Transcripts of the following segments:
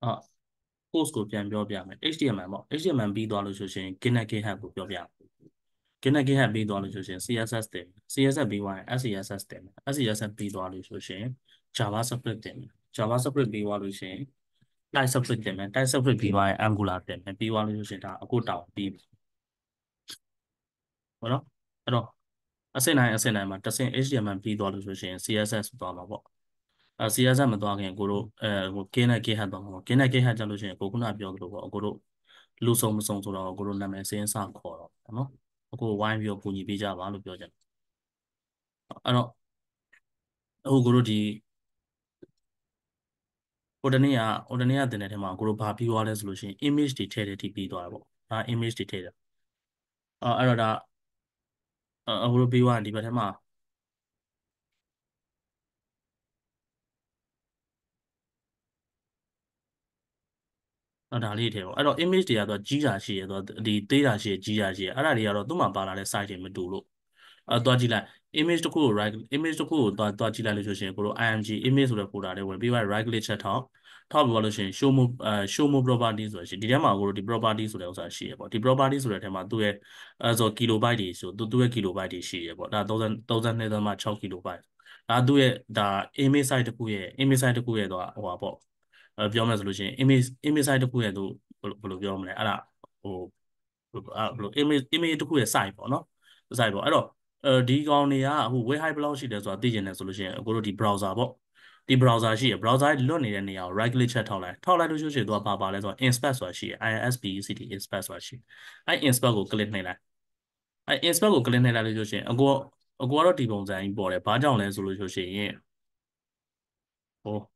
course ကိုပြန်ပြောပြမယ် HTML ပေါ့ HTML ပြီးသွားလို့ဆိုရှင် Git GitHub ကိုပြောပြမယ် Git GitHub ပြီးသွားလို့ဆိုရှင် CSS တင် CSS ပြီးသွားရင် SCSS တင် SCSS ပြီးသွားလို့ဆိုရှင် JavaScript တင် JavaScript ပြီးသွားလို့ရှင် TypeScript တင်မယ် TypeScript ပြီးသွားရင် Angular တင်မယ်ပြီးသွားလို့ဆိုရှင်ဒါအခုတောင်းပြီးဟုတ်နော်အဲ့တော့အဆင့်တိုင်းမှာတစ်ဆင့် HTML ပြီးသွားလို့ဆိုရှင် CSS သွားမှာပေါ့CSS မသွားခင်ကိုတို့ဟို Git GitHub သွားမှာပေါ့ Git GitHub ကြလို့ရှိရင်ကိုခုနပြောသလိုပေါ့ကိုတို့လူစုံမစုံဆိုတော့ကိုတို့နာမည်စင်းစခေါ်တော့နော်အခုဝိုင်းပြီးတော့ကူညီပေးကြပါလို့ပြောချင်တယ်အဲ့တော့အခုကိုတို့ဒီဟိုတနေ့ကတင်တဲ့ထဲမှာကိုတို့ဘာပြီးသွားလဲဆိုလို့ရှိရင် image တွေထည့်တဲ့ထိပြီးသွားတာပေါ့ဒါ image တွေထည့်တာအဲ့တော့ဒါအခုတို့ပြီးသွားရင်ဒီဘက်ထဲမှာဒါလေးထည့်ပေါ့အဲ့တော့ image တွေကတော့ကြီးတာရှိရတော့ဒီသေးတာရှိရကြီးတာရှိရအဲ့ဒါတွေကတော့သူ့မှာပါလာတဲ့ size တွေမတူလို့သွားကြည့်လိုက် image တစ်ခုကို image တစ်ခုကိုသွားကြည့်လိုက်လို့ဆိုရှင်ကိုတို့ img image ဆိုတဲ့ folder လေးဝင်ပြီးတော့ right click ချက်ထောက်ပြီးလို့ရှိရင် show more property ဆိုရရှိဒီထဲမှာကိုတို့ဒီ property ဆိုတဲ့ဥစ္စာရှိရပေါ့ဒီ property ဆိုတဲ့ထဲမှာသူ့ရဲ့ဆို kilobyte တွေဆိုသူ့ရဲ့ kilobyte တွေရှိရပေါ့ဒါ32.6 kilobyte ဒါသူ့ရဲ့ဒါ image size တစ်ခုရဲ့တော့ဟိုပါပေါ့ပြောမယ်ဆိုလို့ရှိရင် image size တစ်ခုရဲ့သူဘယ်လိုပြောမလဲအဲ့ဒါဟိုဘယ်လို image တစ်ခုရဲ့ size ပေါ့နော် size ပေါ့အဲ့တော့ဒီကောင်တွေကအခု weight height ဘယ်လောက်ရှိတယ်ဆိုတာသိကျင်တယ်ဆိုလို့ရှိရင်အခုတို့ဒီ browser ပေါ့ဒီ browser ရှိရ browser လွတ်နေတဲ့နေရာကို right click ချက်ထောက်လိုက်လို့ရှိရင်သူကပါလဲဆိုတော့ inspect ဆိုတာရှိရ INSPECT inspect ဆိုတာရှိအဲ့ inspect ကို click နှိပ်လိုက်အဲ့ inspect ကို click နှိပ်လိုက်လို့ရှိရင်အကူကတော့ဒီပုံစံကြီးပေါ်တယ်ဘာကြောင့်လဲဆိုလို့ရှိရင်ဟို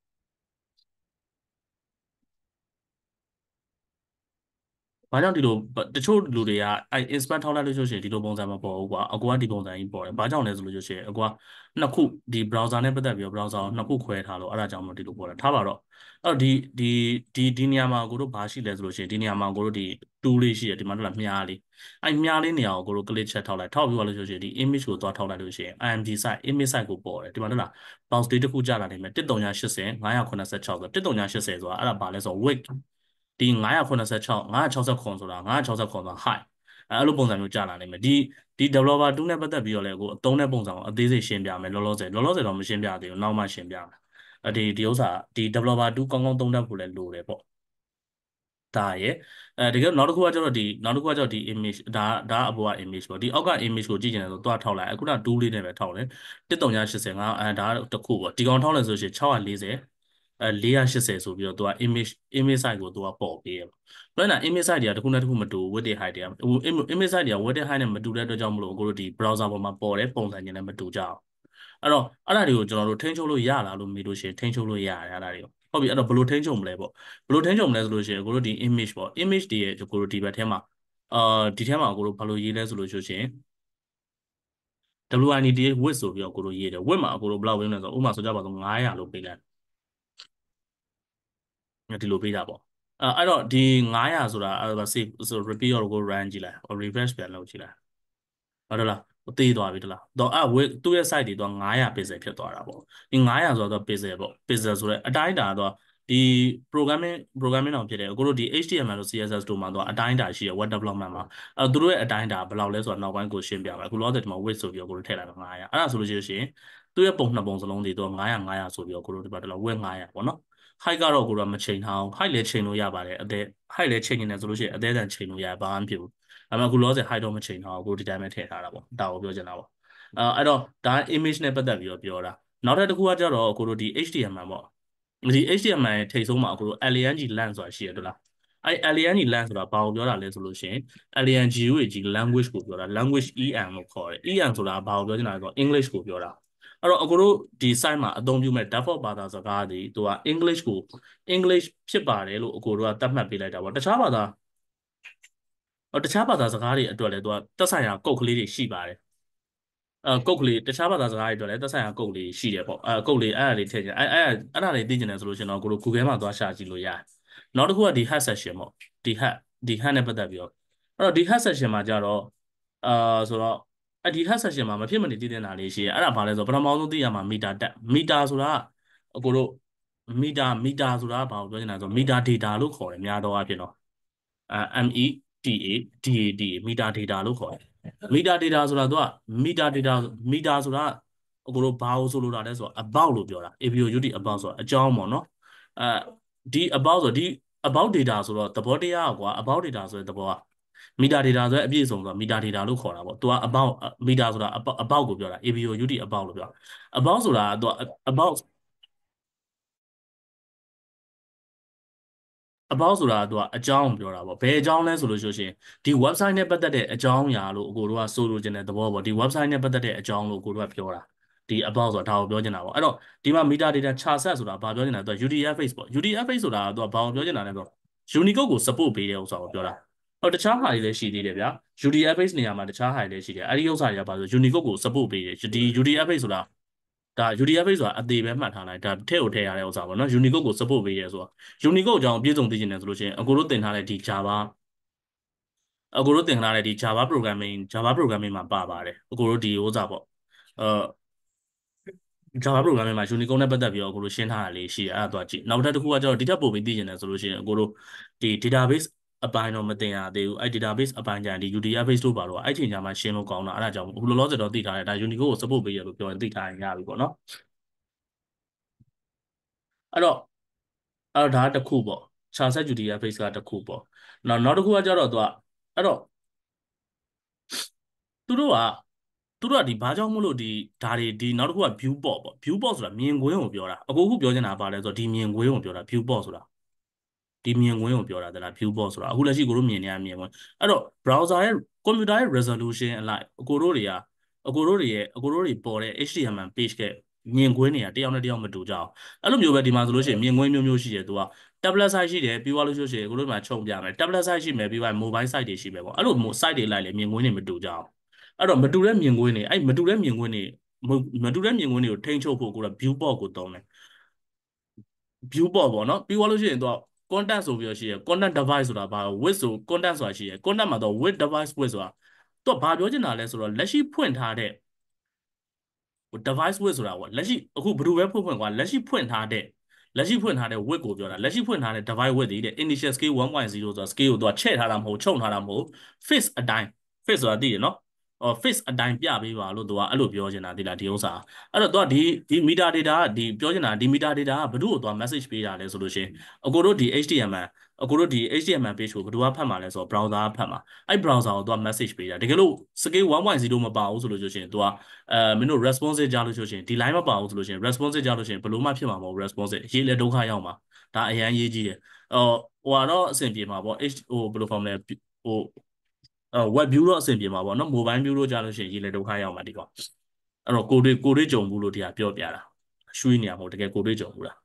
ဘာကြောင့်ဒီလိုတချို့လူတွေကinspect ထောက်လိုက်လို့ရှိရင်ဒီလိုပုံစံမပေါ်ဘူးကွာအကူကဒီပုံစံကြီးပေါ်တယ်ဘာကြောင့်လဲဆိုလို့ရှိရင်အကူကနှစ်ခုဒီ browser နဲ့ပတ်သက်ပြီးတော့ browser ကိုနှစ်ခုခွဲထားလို့အဲ့ဒါကြောင့်မလို့ဒီလိုပေါ်တယ်ထားပါတော့အဲ့တော့ဒီနေရာမှာကိုတို့ဘာရှိလဲဆိုလို့ရှိရင်ဒီနေရာမှာကိုတို့ဒီ tool လေးရှိတယ်ဒီမှာတော့မြားလေးအဲ့မြားလေးနေရာကိုကိုတို့ click ချက်ထောက်လိုက်ထောက်ပြီးသွားလို့ရှိရင်ဒီ image ကိုသွားထောက်လိုက်လို့ရှိရင် img size image size ကိုပေါ်တယ်ဒီမှာတော့ bounce လေးတစ်ခုကြာလာနေမယ်1380 986ဆို1380ဆိုတာအဲ့ဒါဘာလဲဆိုတော့ width ဒီ986 960ဆိုတာ960ဆိုတာ height အဲ့လိုပုံစံမျိုးကြာလာနိုင်မယ်ဒီ developer 2နဲ့ပတ်သက်ပြီးတော့လည်းကိုအသုံးတဲ့ပုံစံကိုအသေးစိတ်ရှင်းပြမယ်လောလောဆယ်တော့မရှင်းပြသေးဘူးနောက်မှရှင်းပြမယ်ဒီဥစ္စာဒီ developer 2ကောင်းကောင်းသုံးတတ်ဖို့လည်းလိုတယ်ပေါ့ဒါရဲ့တကယ်နောက်တစ်ခုကကျတော့ဒီ image ဒါအပေါ်က image ပေါ့ဒီအောက်က image ကိုကြည့်ချင်တယ်ဆိုတော့ထောက်လိုက်အခုန2လေးနဲ့ပဲထောက်တယ်1385ဒါတစ်ခုပေါ့ဒီကောင်ထောက်လိုက်ဆိုရှင်640 480ဆိုပြီးတော့သူက image size ကိုသူကပေါ်ပေးရပေါ့ဘယ်နဲ့ image size တွေကတစ်ခုနဲ့တစ်ခုမတူ width height တွေကimage size တွေက width height နဲ့မတူတဲ့အတွက်ကြောင့်မလို့ကိုတို့ဒီ browser ပေါ်မှာပေါ်တဲ့ပုံစံချင်းနဲ့မတူကြအောင်အဲ့တော့အဲ့ဒါတွေကိုကျွန်တော်တို့ထိန်းချုပ်လို့ရလားလို့မေးလို့ရှိရင်ထိန်းချုပ်လို့ရတယ်အဲ့ဒါတွေကိုဟုတ်ပြီအဲ့တော့ဘယ်လိုထိန်းချုပ်မလဲပေါ့ဘယ်လိုထိန်းချုပ်မလဲဆိုလို့ရှိရင်ကိုတို့ဒီ image ပေါ့ image တွေရဲ့ကိုတို့ဒီဘက်ထဲမှာဒီထဲမှာကိုတို့ဘာလို့ရေးလဲဆိုလို့ရှိရင် WIND width ဆိုပြီးတော့ကိုတို့ရေးတယ် width မှာကိုတို့ဘယ်လောက်ပေးမလဲဆိုတော့ဥပမာဆိုကြပါစို့900လို့ပေးလိုက်ဒီလိုပေးတာပေါ့အဲ့တော့ဒီ900ဆိုတာအဲ့ဒါ save ဆို repeat ကို run ကြည့်လိုက် refresh ပြန်လုပ်ကြည့်လိုက်ဟုတ်လားတေးသွားပြီတလားတော့သူ့ရဲ့ site တွေတော့900 pixel ဖြစ်သွားတာပေါ့ဒီ900ဆိုတော့ pixel ပေါ့ pixel ဆိုတော့အတိုင်းအတာတော့ဒီ programming တော့ဖြစ်တယ်အခုတို့ဒီ HTML တို့ CSS တို့မှာတော့အတိုင်းအတာရှိရ web development မှာသူတို့ရဲ့အတိုင်းအတာဘယ်လောက်လဲဆိုတော့နောက်ပိုင်းကိုရှင်းပြမယ်အခုလောဆယ်ဒီမှာ width ဆိုပြီးတော့ကိုတို့ထည့်လိုက်တော့900အဲ့ဒါဆိုလို့ရှိရင်သူ့ရဲ့ပုံနှစ်ပုံစလုံးတွေတော့900ဆိုပြီးတော့ကိုတို့ဒီမှာတော့ width 900ပေါ့နော် height ကတော့ကိုတို့ကမချိန်ထားအောင် height လည်းချိန်လို့ရပါတယ်height လည်းချိန်နေတယ်ဆိုလို့ရှိရင်အသေးအံချိန်လို့ရဘာမှမဖြစ်ဘူးဒါပေမဲ့အခုလောဆယ် height တော့မချိန်ထားအောင်ကိုဒီတိုင်းပဲထည့်ထားတာပေါ့ဒါကိုပြောချင်တာပေါ့အဲ့တော့ဒါ image နဲ့ပတ်သက်ပြီးတော့ပြောတာနောက်ထပ်တစ်ခုကကြတော့ကိုတို့ဒီ HTML ပေါ့ဒီ HTML ရဲ့ထိပ်ဆုံးမှာကိုတို့ lang lang ဆိုတာရှိရတယ်လားအဲ့ lang lang ဆိုတာဘာကိုပြောတာလဲဆိုလို့ရှိရင် lang language ကိုပြောတာ language en လို့ခေါ်တယ် en ဆိုတာဘာကိုပြောချင်တာလဲဆိုတော့ English ကိုပြောတာအဲ့တော့အခုတို့ဒီ site မှာအသုံးပြုမဲ့ default ဘာသာစကားတွေသူက English ဖြစ်ပါတယ်လို့အကိုတို့ကသတ်မှတ်ပေးလိုက်တာပေါ့တခြားဘာသာစကားတွေအတွက်လည်းသူကသက်ဆိုင်ရာကုတ်ကလေးတွေရှိပါတယ်ကုတ်ကလေးတခြားဘာသာစကားတွေအတွက်လည်းသက်ဆိုင်ရာကုတ်လေးရှိတယ်ပေါ့ကုတ်လေးအဲ့ဒါလေးထည့်ချင်အဲ့ဒါလေးသိချင်တယ်ဆိုလို့ရှိရင်တော့ကိုတို့ Google မှာသွားရှာကြည့်လို့ရတယ်နောက်တစ်ခုကဒီ head section ပေါ့ဒီ head နဲ့ပတ်သက်ပြီးတော့အဲ့တော့ဒီ head section မှာကြတော့ဆိုတော့ဒီ head section မှာမဖြစ်မနေသိတဲ့နာလေးရှိရအဲ့ဒါဘာလဲဆိုတော့ပထမဆုံးသိရမှာ meter ဆိုတာအကိုတို့မီတာဆိုတာကဘာကိုပြောချင်တာဆိုမီတာဒေတာလို့ခေါ်တယ်များသောအားဖြင့်တော့META DATA မီတာဒေတာလို့ခေါ်တယ်မီတာဒေတာဆိုတာသူကမီတာဒေတာမီတာဆိုတာအကိုတို့ဘာကိုဆိုလိုတာလဲဆိုတော့ about လို့ပြောတာ ABOUT about ဆိုတာအကြောင်းပေါ့နော်အဲဒီ about ဆိုဒီ about data ဆိုတော့သဘောတရားကွာ about data ဆိုတဲ့သဘောကမီတာဒေတာဆိုတဲ့အပြည့်အစုံဆိုတော့မီတာဒေတာလို့ခေါ်တာပေါ့သူက about မီတာဆိုတာ about ကိုပြောတာ ABOUT about လို့ပြောတာ about ဆိုတာသူက about about ဆိုတာကသူကအကြောင်းပြောတာပေါ့ဘယ်အကြောင်းလဲဆိုလို့ရှိရင်ဒီ website နဲ့ပတ်သက်တဲ့အကြောင်းအရာလို့အကိုတို့ကဆိုလိုချင်တဲ့သဘောပေါ့ဒီ website နဲ့ပတ်သက်တဲ့အကြောင်းလို့အကိုတို့ကပြောတာဒီ about ဆိုတာဒါကိုပြောချင်တာပေါ့အဲ့တော့ဒီမှာ metadata ချာဆက်ဆိုတာဘာပြောချင်တာသူက UTF-8 ပေါ့ UTF-8 ဆိုတာကသူကဘာကိုပြောချင်တာလဲဆိုတော့ Unicode ကို support ပေးတဲ့ဥစ္စာကိုပြောတာဟောတခြားဟာတွေလည်းရှိသေးတယ်ဗျာ UTF-8 နေရာမှာတခြားဟာတွေလည်းရှိတယ်အဲ့ဒီဥစ္စာတွေကဘာလို့ Unicode ကို support ပေးတယ်ဒီ UTF-8 ဆိုတာဒါ UTF-8 ဆိုတာအသေးပဲမှတ်ထားလိုက်ဒါထည့်ကိုထည့်ရတဲ့ဥစ္စာပေါ့နော် Unicode ကို support ပေးရဲဆိုတော့ Unicode အကြောင်းအပြည့်စုံသိချင်တယ်ဆိုလို့ရှိရင်အကိုတို့သင်ထားတဲ့ဒီ Java အကိုတို့သင်ထားတဲ့ဒီ Java programming မှာပါပါတယ်အကိုတို့ဒီဥစ္စာပေါ့အဲ Java programming မှာ Unicode နဲ့ပတ်သက်ပြီးတော့အကိုတို့ရှင်းထားတာလေးရှိတယ်အဲ့ဒါတော့ကြည့်နောက်တစ်ခုကကျတော့ဒီထက်ပိုပြီးသိချင်တယ်ဆိုလို့ရှိရင်အကိုတို့ဒီ database အပိုင်းတော့မတင်ရသေးဘူးအဲ့ database အပိုင်းကျရင်ဒီ UTF-8 တို့ပါတော့အဲ့ချိန်ကျမှရှင်းလို့ကောင်းတာအဲ့ဒါကြောင့်အခုလောလောဆယ်တော့သိထားတယ်ဒါ Unicode ကို support ပေးရလို့ပြောရင်သိထားရင်ရပြီပေါ့နော်အဲ့တော့ဒါတစ်ခုပေါ့ Charset UTF-8 ကတစ်ခုပေါ့နောက်တစ်ခုကကျတော့သူကအဲ့တော့သူတို့ကသူတို့ကဒီဘာကြောင့်မို့လို့ဒီဒါတွေဒီနောက်တစ်ခုက viewport ပေါ့ viewport ဆိုတာမြင်ကွင်းကိုပြောတာအခုပြောချင်တာပါလဲဆိုတော့ဒီမြင်ကွင်းကိုပြောတာ viewport ဆိုတာဒီမြင်ကွင်းကိုပြောတာသလား viewport ဆိုတာအခုလက်ရှိကိုတို့မြင်နေရမြင်ကွင်းအဲ့တော့ browser ရဲ့ computer ရဲ့ resolution အလိုက်အကိုတို့တွေပေါ်တဲ့ HTML page ကမြင်ကွင်းတွေကတယောက်နဲ့တယောက်မတူကြအောင်အဲ့လိုမျိုးပဲဒီမှာဆိုလို့ရှိရင်မြင်ကွင်းမျိုးရှိတယ်သူက tablet site ရှိတယ်ပြီးသွားလို့ရှိရင်ကိုတို့မှာခြုံပြမယ် tablet site ရှိမယ်ပြီးသွား mobile site တွေရှိမယ်ပေါ့အဲ့လို site တွေလိုက်လေမြင်ကွင်းတွေမတူကြအောင်အဲ့တော့မတူတဲ့မြင်ကွင်းတွေအဲ့မတူတဲ့မြင်ကွင်းတွေမတူတဲ့မြင်ကွင်းတွေကိုထိန်းချုပ်ဖို့ကိုက viewport ကိုသုံးတယ် viewport ပေါ့နော်ပြီးသွားလို့ရှိရင်သူက content ဆိုပြီးတော့ရှိရယ် content device ဆိုတာဘာ width ဆို content ဆိုတာရှိရယ် content မှာတော့ width device width ဆိုတာသူကဘာပြောချင်တာလဲဆိုတော့လက်ရှိဖွင့်ထားတဲ့ device width ဆိုတာကွာလက်ရှိအခုဘယ်လိုပဲဖွင့်ကွာလက်ရှိဖွင့်ထားတဲ့ width ကိုပြောတာလက်ရှိဖွင့်ထားတဲ့ device width တွေတဲ့ initial scale 1.0ဆိုတာ scale ကိုသူကချဲ့ထားတာမဟုတ်ချုပ်ထားတာမဟုတ် fix အတိုင်း fix ဆိုတာသိရနော်fix အတိုင်းပြပေးပါလို့သူကအဲ့လိုပြောချင်တာဒီလားဒီဥစ္စာအဲ့တော့သူကဒီ meter data ကဒီပြောချင်တာဒီ meter data ကဘယ်သူ့ကိုသူက message ပေးတာလဲဆိုလို့ရှိရင်အကိုတို့ဒီ HTML အကိုတို့ဒီ HTML page ကိုဘယ်သူကဖတ်မှာလဲဆိုတော့ browser ကဖတ်မှာအဲ့ browser ကိုသူက message ပေးတာတကယ်လို့ scale 1.0မပါဘူးဆိုလို့ရှိရင်သူကမင်းတို့ responsive ကြလို့ရှိရင်ဒီ line မပါဘူးဆိုလို့ရှိရင် responsive ကြလို့ရှိရင်ဘယ်လိုမှဖြစ်မှာမဟုတ် responsive ရေးလဲဒုက္ခရောက်မှာဒါအရန်ရေးကြီးတယ်ဟိုကတော့အဆင်ပြေမှာပေါ့ ဟိုဘယ်လိုခေါ်မလဲဟိုweb view တော့အဆင်ပြေမှာပေါ့နော် mobile view တော့ကြလို့ရှိရင်ရေးလဲဒုက္ခရောက်မှာဒီကောင်အဲ့တော့ကိုတွေကြုံဘူးလို့တရားပြောပြတာရွှေ့နေရမဟုတ်တကယ်ကိုတွေကြုံဘူးလား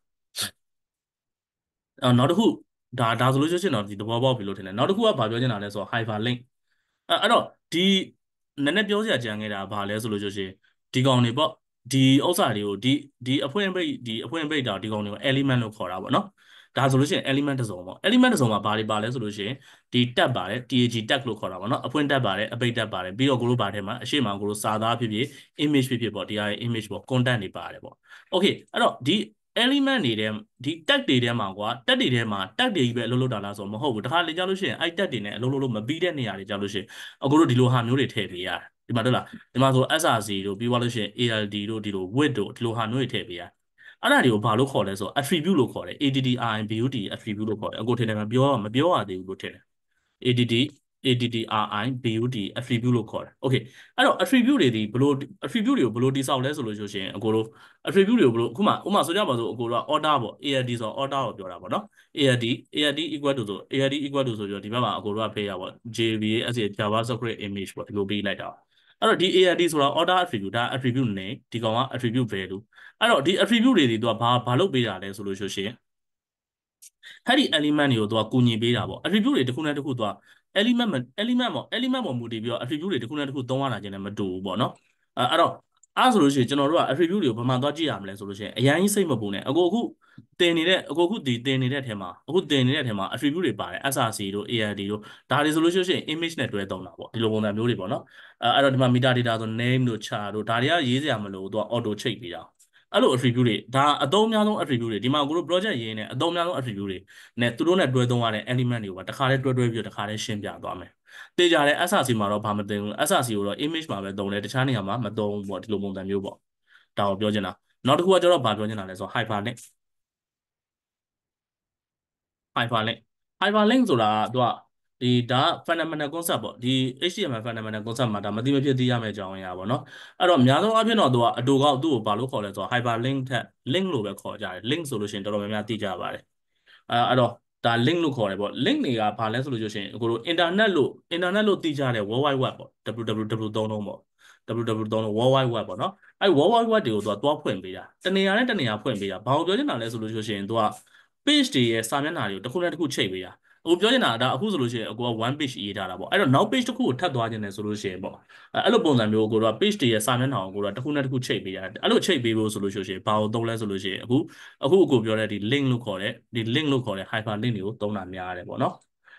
နောက်တစ်ခုဒါဆိုလို့ရှိရင်တော့ဒီသဘောပေါက်ပြီလို့ထင်တယ်နောက်တစ်ခုကဘာပြောချင်တာလဲဆိုတော့ hyperlink အဲ့တော့ဒီနည်းနည်းပြောစရာကြံခဲ့တာဘာလဲဆိုလို့ရှိရင်ဒီကောင်တွေပေါ့ဒီဥစ္စာတွေကိုဒီအဖွင့်ပိတ်တာဒီကောင်တွေကို element လို့ခေါ်တာပေါ့နော်ဒါဆိုလို့ရှိရင် element တစ်စုံပေါ့ element တစ်စုံမှာဘာတွေပါလဲဆိုလို့ရှိရင်ဒီ tab ပါတယ် tag tag လို့ခေါ်တာပေါ့နော်အဖွင့် tab ပါတယ်အပိတ် tab ပါတယ်ပြီးတော့ကိုလိုပါထဲမှာအရှိမကိုလိုစာသားဖြစ်ဖြစ် image ဖြစ်ဖြစ်ပေါ့ဒီဟာ image ပေါ့ content တွေပါတယ်ပေါ့ okay အဲ့တော့ဒီ element တွေထဲဒီ tag တွေထဲမှာကွာ tag တွေထဲမှာ tag တွေကြီးပဲအလုပ်လုပ်တာလားဆိုတော့မဟုတ်ဘူးတခါလေကြာလို့ရှိရင်အဲ့ tag တွေနဲ့အလုပ်လုပ်လို့မပြီးတဲ့နေရာတွေကြာလို့ရှိရင်အခုတို့ဒီလိုဟာမျိုးတွေထည့်ပေးရတယ်ဒီမှာတို့လားဒီမှာဆို SRC တို့ပြီးသွားလို့ရှိရင် ALD တို့ဒီလို width တို့ဒီလိုဟာမျိုးတွေထည့်ပေးရတယ်အဲ့ဒါတွေကိုဘာလို့ခေါ်လဲဆိုတော့ attribute လို့ခေါ်တယ် ADDRIBUT attribute လို့ခေါ်တယ်အခုထင်တယ်မပြောရသေးဘူးလို့ထင်တယ် ADD ADDRIBUT attribute လို့ခေါ်တယ် okay အဲ့တော့ attribute တွေဒီဘလို့ attribute တွေကိုဘလို့တိစောက်လဲဆိုလို့ရှိရင်အကိုတို့ attribute တွေကိုဘလို့အခုမှဥပမာဆိုကြပါစို့အကိုတို့က order ပေါ့ ALD ဆိုတော့ order ကိုပြောတာပေါ့နော် ALD equal to ဆို ALD equal to ဆိုပြီးတော့ဒီဘက်မှာအကိုတို့ကဖေးရပေါ့ JVA JavaScript image ပေါ့ဒီလိုပေးလိုက်တာအဲ့တော့ဒီ ALDဆိုတာ order attribute ဒါ attribute နဲ့ဒီကောင်က attribute value အဲ့တော့ဒီ attribute တွေဒီသူကဘာလုပ်ပေးတာလဲဆိုလို့ရှိရင်အဲ့ဒီ element တွေကိုသူကကူညီပေးတာပေါ့ attribute တွေတစ်ခုနဲ့တစ်ခုသူက element ပေါ်မူတည်ပြီးတော့ attribute တွေတစ်ခုနဲ့တစ်ခုသုံးရတာကျင်းလည်းမတူဘူးပေါ့နော်အဲ့တော့အဲ့ဆိုလို့ရှိရင်ကျွန်တော်တို့က attribute တွေကိုဘာမှသွားကြည့်ရမလဲဆိုလို့ရှိရင်အရင်ကြီးစိတ်မပူနဲ့အခုတင်နေတဲ့ထဲမှာattribute တွေပါတယ် SRC တို့ ALD တို့ဒါတွေဆိုလို့ရှိရင် image နဲ့တွဲသုံးတာပေါ့ဒီလိုပုံစံမျိုးတွေပေါ့နော်အဲ့တော့ဒီမှာ metadata ဆို name တို့ char တို့ဒါတွေကရေးစရာမလိုဘူးသူက auto check ပေးတာအဲ့လို attribute တွေဒါအသုံးအများဆုံး attribute တွေဒီမှာကိုတို့ project ရေးနေအသုံးအများဆုံး attribute တွေနဲ့သူတို့နဲ့တွဲသုံးရတဲ့ element တွေကိုပါတခါတည်းတွဲပြီးတော့တခါတည်းရှင်းပြသွားမယ်တေးကြတဲ့ SRC မှာတော့ဘာမသိဘူး SRC ကိုတော့ image မှာပဲသုံးတယ်တခြားနေရာမှာမသုံးဘူးပေါ့ဒီလိုပုံစံမျိုးပေါ့ဒါကိုပြောချင်တာနောက်တစ်ခုကကျတော့ဘာပြောချင်တာလဲဆိုတော့ hyperlink hyperlink hyperlink ဆိုတာကသူကဒါ fundamental concept ပေါ့ဒီ HTML fundamental concept မှာဒါမသိမဖြစ်သိရမယ့်အကြောင်းအရာပေါ့နော်အဲ့တော့အများဆုံးအဖြစ်တော့သူကအတူကောက်သူ့ကိုဘာလို့ခေါ်လဲဆိုတော့ hyperlink ထက် link လို့ပဲခေါ်ကြတယ် link ဆိုလို့ရှိရင်တော်တော်များများသိကြပါတယ်အဲ့တော့ဒါ link လို့ခေါ်တယ်ပေါ့ link တွေကဘာလဲဆိုလို့ရှိရင်အခုလို internet လို့သိကြတဲ့ world wide web ပေါ့ www သုံးလုံးပေါ့ www သုံးလုံး world wide web ပေါ့နော်အဲ့ world wide web တွေကိုသူကသွားဖွင့်ပေးတာတနေရာနဲ့တနေရာဖွင့်ပေးတာဘာလို့ပြောချင်တာလဲဆိုလို့ရှိရင်သူက page တွေရဲ့စာမျက်နှာတွေကိုတစ်ခုနဲ့တစ်ခုချိတ်ပေးတာအခုပြောချင်တာဒါအခုဆိုလို့ရှိရင်အခုက1 page ရေးထားတာပေါ့အဲ့တော့နောက် page တစ်ခုကိုထပ်သွားခြင်းတယ်ဆိုလို့ရှိရင်ပေါ့အဲ့လိုပုံစံမျိုးကိုတော့ page တွေရဲ့စာမျက်နှာကိုတော့တစ်ခုနဲ့တစ်ခုချိတ်ပေးတာအဲ့လိုချိတ်ပေးဖို့ဆိုလို့ရှိရင်ဘာကိုသုံးလဲဆိုလို့ရှိရင်အခုပြောတဲ့ဒီ link လို့ခေါ်တဲ့ဒီ link လို့ခေါ်တဲ့ hyperlink တွေကိုသုံးတာများတယ်ပေါ့နော်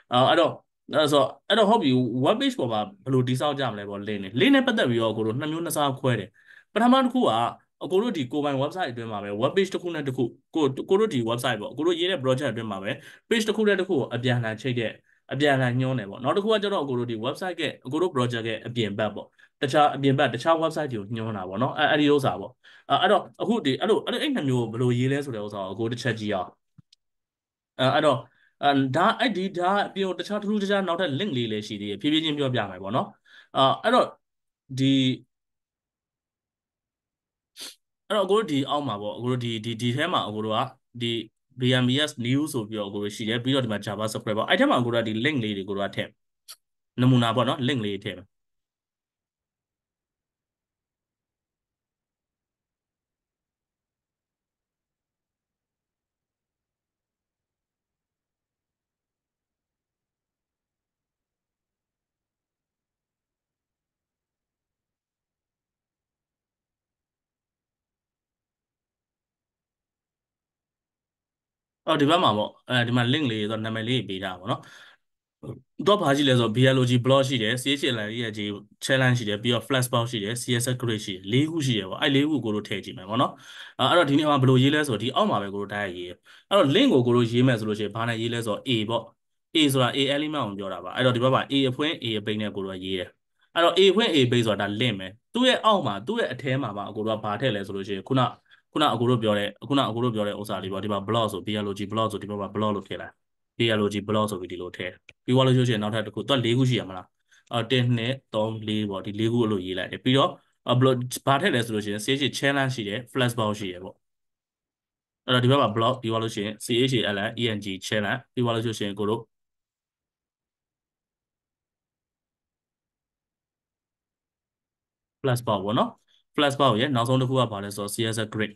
အဲ့တော့ဟုတ်ပြီ web page ပေါ်မှာဘယ်လိုတိစောက်ကြမလဲပေါ့ link နဲ့ပတ်သက်ပြီးတော့ကိုတို့နှစ်မျိုးနှစ်စားခွဲတယ်ပထမတစ်ခုကအကိုတို့ဒီကိုပိုင် website အတွင်းမှာပဲ web page တစ်ခုနဲ့တစ်ခုကိုတို့ဒီ website ပေါ့ကိုတို့ရေးတဲ့ project အတွင်းမှာပဲ page တစ်ခုနဲ့တစ်ခုကိုအပြန်အလှန်ချိတ်တဲ့အပြန်အလှန်ညွှန်းတယ်ပေါ့နောက်တစ်ခုကကျတော့ကိုတို့ဒီ website ရဲ့ကိုတို့ project ရဲ့အပြင်ဘက်ပေါ့တခြား website တွေကိုညွှန်းတာပေါ့နော်အဲ့ဒီဥစ္စာပေါ့အဲ့တော့အခုဒီအဲ့နှစ်မျိုးကိုဘယ်လိုရေးလဲဆိုတဲ့ဥစ္စာကိုကိုတစ်ချက်ကြည့်အောင်အဲ့တော့ဒါဒါအပြင်တခြားထူးထူးခြားခြားနောက်ထပ် link လေးလည်းရှိသေးတယ်ဖြည်းဖြည်းချင်းပြောပြမယ်ပေါ့နော်အဲ့တော့ဒီအကိုတို့ဒီအောက်မှာပေါ့အကိုတို့ဒီထဲမှာအကိုတို့ကဒီ BMBS new ဆိုပြီးတော့အကိုတို့ရှိတယ်ပြီးတော့ဒီမှာ JavaScript ပေါ့အဲ့ထဲမှာအကိုတို့ကဒီ link လေးတွေကိုတို့ကထည့်နမူနာပေါ့နော် link လေးထည့်မယ်ဒီဘက်မှာပေါ့ဒီမှာ link လေးဆိုတော့နာမည်လေးပေးထားပါပေါ့နော်တော့ဘာရှိလဲဆိုတော့ BLOG blog ရှိတယ် CHLN ရဲ့ challenge ရှိတယ်ပြီးတော့ flashbox ရှိတယ် CSS grid ရှိတယ်၄ခုရှိတယ်ပေါ့အဲ့၄ခုကိုတို့ထည့်ကြည့်မယ်ပေါ့နော်အဲ့တော့ဒီနေ့မှာဘယ်လိုရေးလဲဆိုတော့ဒီအောက်မှာပဲကိုတို့တိုက်ရိုက်ရေးအဲ့တော့ link ကိုတို့ရေးမယ်ဆိုလို့ရှိရင်ဘာနဲ့ရေးလဲဆိုတော့ A ပေါ့ A ဆိုတာ A element ကိုပြောတာပါအဲ့တော့ဒီဘက်မှာ A အဖွင့် A အပိတ်နဲ့ကိုတို့ရေးတယ်အဲ့တော့ A ဖွင့် A ပိတ်ဆိုတာဒါ link ပဲသူ့ရဲ့အောက်မှာသူ့ရဲ့အထဲမှာကိုတို့ကဘာထည့်လဲဆိုလို့ရှိရင်ခုနအကိုတို့ပြောတဲ့ဥစ္စာလေးပေါ့ဒီမှာ blog ဆို BLOG blog ဆိုဒီဘက်မှာ blog လို့ထည့်လိုက် BLOG blog ဆိုပြီးဒီလိုထည့်ပြီးသွားလို့ရှိရင်နောက်ထပ်တစ်ခုသူက၄ခုရှိရမလား1 2 3 4ပေါ့ဒီ၄ခုအလို့ရေးလိုက်တယ်ပြီးတော့blog ဘာထည့်လဲဆိုလို့ရှိရင် CH challenge ရှိတယ် flashbox ရှိတယ်ပေါ့အဲ့တော့ဒီဘက်မှာ blog ပြီးသွားလို့ရှိရင် CHALN ENG challenge ပြီးသွားလို့ရှိရင်ကိုတို့ flashbox ပေါ့နော် flashbox ရဲ့နောက်ဆုံးတစ်ခုကဘာလဲဆိုတော့ CSS grid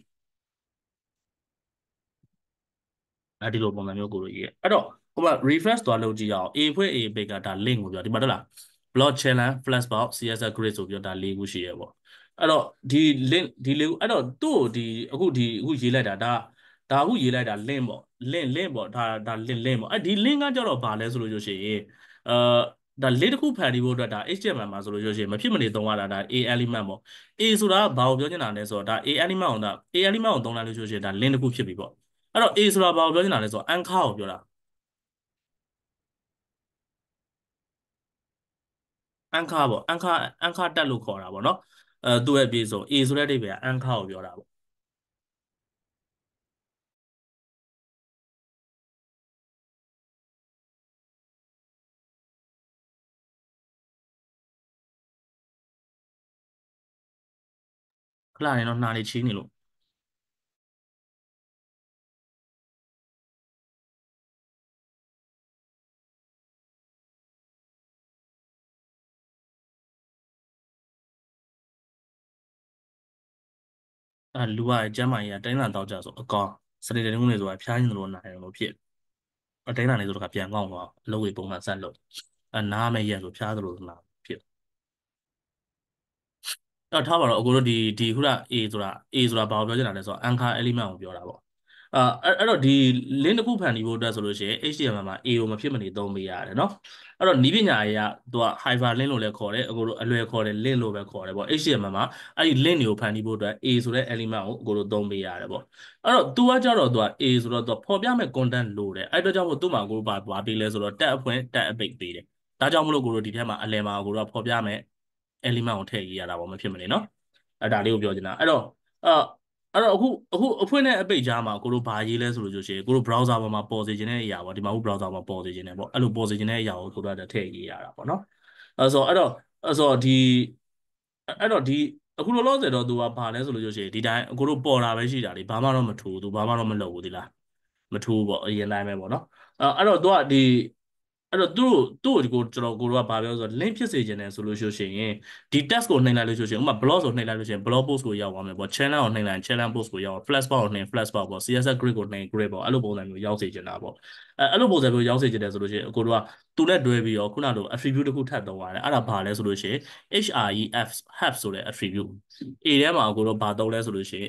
ဒီလိုပုံစံမျိုးကိုလိုရေးအဲ့တော့ဟိုမှာ refresh သွားလုပ်ကြည့်အောင် A ဖွဲ့ A ပိတ်ကဒါ link ကိုပြောဒီမှာတက်လား block challenge flashbox CSS grid ဆိုပြီးတော့ဒါ၄ခုရှိရပေါ့အဲ့တော့ဒီ link ဒီလေးခုအဲ့တော့သူ့ကိုအခုရေးလိုက်တာဒါအခုရေးလိုက်တာ link ပေါ့ link ပေါ့ဒါ link ပေါ့အဲ့ဒီ link ကကြတော့ဘာလဲဆိုလို့ရှိရင်အာဒါလေးတစ်ခုဖန်တီးဖို့အတွက်ဒါ HTML မှာဆိုလို့ရှိရင်မဖြစ်မနေသုံးရတာဒါ A element ပေါ့ A ဆိုတာကဘာကိုပြောချင်တာလဲဆိုတော့ဒါ A element ကိုသုံးလိုက်လို့ရှိရင်ဒါ link တစ်ခုဖြစ်ပြီပေါ့အဲ့တော့ A ဆိုတာဘာကိုပြောချင်တာလဲဆိုတော့ anchor ကိုပြောတာ anchor ပေါ့ anchor တက်လို့ခေါ်တာပေါ့နော်သူ့ရဲ့အပြည့်စုံ A ဆိုတဲ့အဓိပ္ပာယ်က anchor ကိုပြောတာပေါ့ခလာနေတော့နှာနေချီးနေလို့လူကကျမ်းမာရေးကတိုင်းလာတော့ကြဆိုအကောင်စနေတနင်္ဂနွေဆိုတာဖျားရင်လို့နိုင်တယ်လို့ဖြစ်တိုင်းလာနေဆိုတော့ပြန်ကောင်းသွားအလုပ်တွေပုံမှန်ဆက်လုပ်နားမဲ့ရက်ဆိုဖျားသလိုနာဖြစ်ထားပါတော့အကိုတို့ဒီခုန A ဆိုတာဘာကိုပြောချင်တာလဲဆိုတော့ anchor element ကိုပြောတာပေါ့အဲ့တော့ဒီ link တစ်ခုဖန်တီးဖို့အတွက်ဆိုလို့ရှိရင် HTML မှာ A ကိုမဖြစ်မနေသုံးပေးရတယ်เนาะအဲ့တော့နည်းပညာရေးကသူက hyperlink လို့လည်းခေါ်တယ်အခုလိုအလွယ်ခေါ်တယ် link လို့ပဲခေါ်တယ်ပေါ့ HTML မှာအဲ့ဒီ link တွေကိုဖန်တီးဖို့အတွက် A ဆိုတဲ့ element ကိုအခုလိုသုံးပေးရတယ်ပေါ့အဲ့တော့ तू ကကြတော့ तू က A ဆိုတော့ तू ဖော်ပြမဲ့ content လိုတယ်အဲ့တော့ကြောင့်မို့သူ့မှာကိုဘာပေးလဲဆိုတော့ tag အဖွင့် tag အပိတ်ပေးတယ်ဒါကြောင့်မလို့ကိုတို့ဒီထဲမှာအလယ်မှာကိုတို့ကဖော်ပြမဲ့ element ကိုထည့်ရေးရတာပေါ့မဖြစ်မနေเนาะအဲ့ဒါလေးကိုပြောချင်တာအဲ့တော့အာအဲ့တော့အခုအဖွင့်တဲ့အပိတ်ကြားမှာကိုတို့ဘာရေးလဲဆိုလို့ရှိရင်ကိုတို့ browser ပေါ်မှာပေါ်စေခြင်းတဲ့အရာပေါ့ဒီမှာခု browser မှာပေါ်စေခြင်းတယ်ပေါ့အဲ့လိုပေါ်စေခြင်းတဲ့အရာကိုကိုတို့ကထည့်ရေးရတာပေါ့နော်အဲ့ဆိုဒီအခုလောလောဆယ်တော့သူကဘာလဲဆိုလို့ရှိရင်ဒီတိုင်းကိုတို့ပေါ်တာပဲရှိတာလေဘာမှတော့မထူသူဘာမှတော့မလုပ်ဘူးဒီလားမထူးပေါ့အရင်တိုင်းပဲပေါ့နော်အဲ့တော့သူကအဲ့တော့သူ့ကိုကျွန်တော်ကိုတို့ကဘာပြောဆိုတော့ link ဖြစ်စေခြင်းတယ်ဆိုလို့ရှိရင်ဒီ text ကိုနှိပ်လိုက်လို့ရှိရင်ဥပမာ blog ဆိုနှိပ်လိုက်လို့ရှိရင် blog post ကိုရောက်သွားမယ်ပေါ့ channel ကိုနှိပ်လိုက်ရင် channel post ကိုရောက် flash bar ကိုနှိပ် flash bar ပေါ့ CSS grid ကိုနှိပ် grid ပေါ့အဲ့လိုပုံစံမျိုးရောက်စေချင်တာပေါ့အဲ့လိုပုံစံမျိုးရောက်စေချင်တယ်ဆိုလို့ရှိရင်ကိုတို့ကသူနဲ့တွဲပြီးတော့ခုနလို attribute တစ်ခုထပ်သုံးရတယ်အဲ့ဒါဘာလဲဆိုလို့ရှိရင် href ဆိုတဲ့ attribute A ထဲမှာကိုတို့ဘာသုံးလဲဆိုလို့ရှိရင်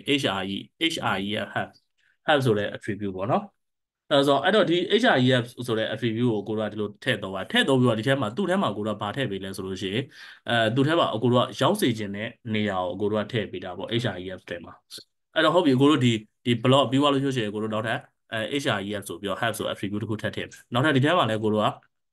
href ဆိုတဲ့ attribute ပေါ့နော်အဲ့တော့ဒီ HREF ဆိုတဲ့ attribute ကိုကိုတို့ကဒီလိုထည့်တော့ထည့်တော့ပြီးတော့ဒီထဲမှာသူ့ထဲမှာကိုတို့ကဘာထည့်ပေးလဲဆိုလို့ရှိရင်သူ့ထဲမှာကိုတို့ကရောက်စေခြင်းတဲ့နေရာကိုကိုတို့ကထည့်ပေးတာပေါ့ HREF ထဲမှာအဲ့တော့ဟုတ်ပြီကိုတို့ဒီ block ပြီးသွားလို့ရှိရင်ကိုတို့နောက်ထပ်HREF ဆိုပြီးတော့ have ဆို attribute တစ်ခုထပ်ထည့်နောက်ထပ်ဒီထဲမှာလည်းကိုတို့က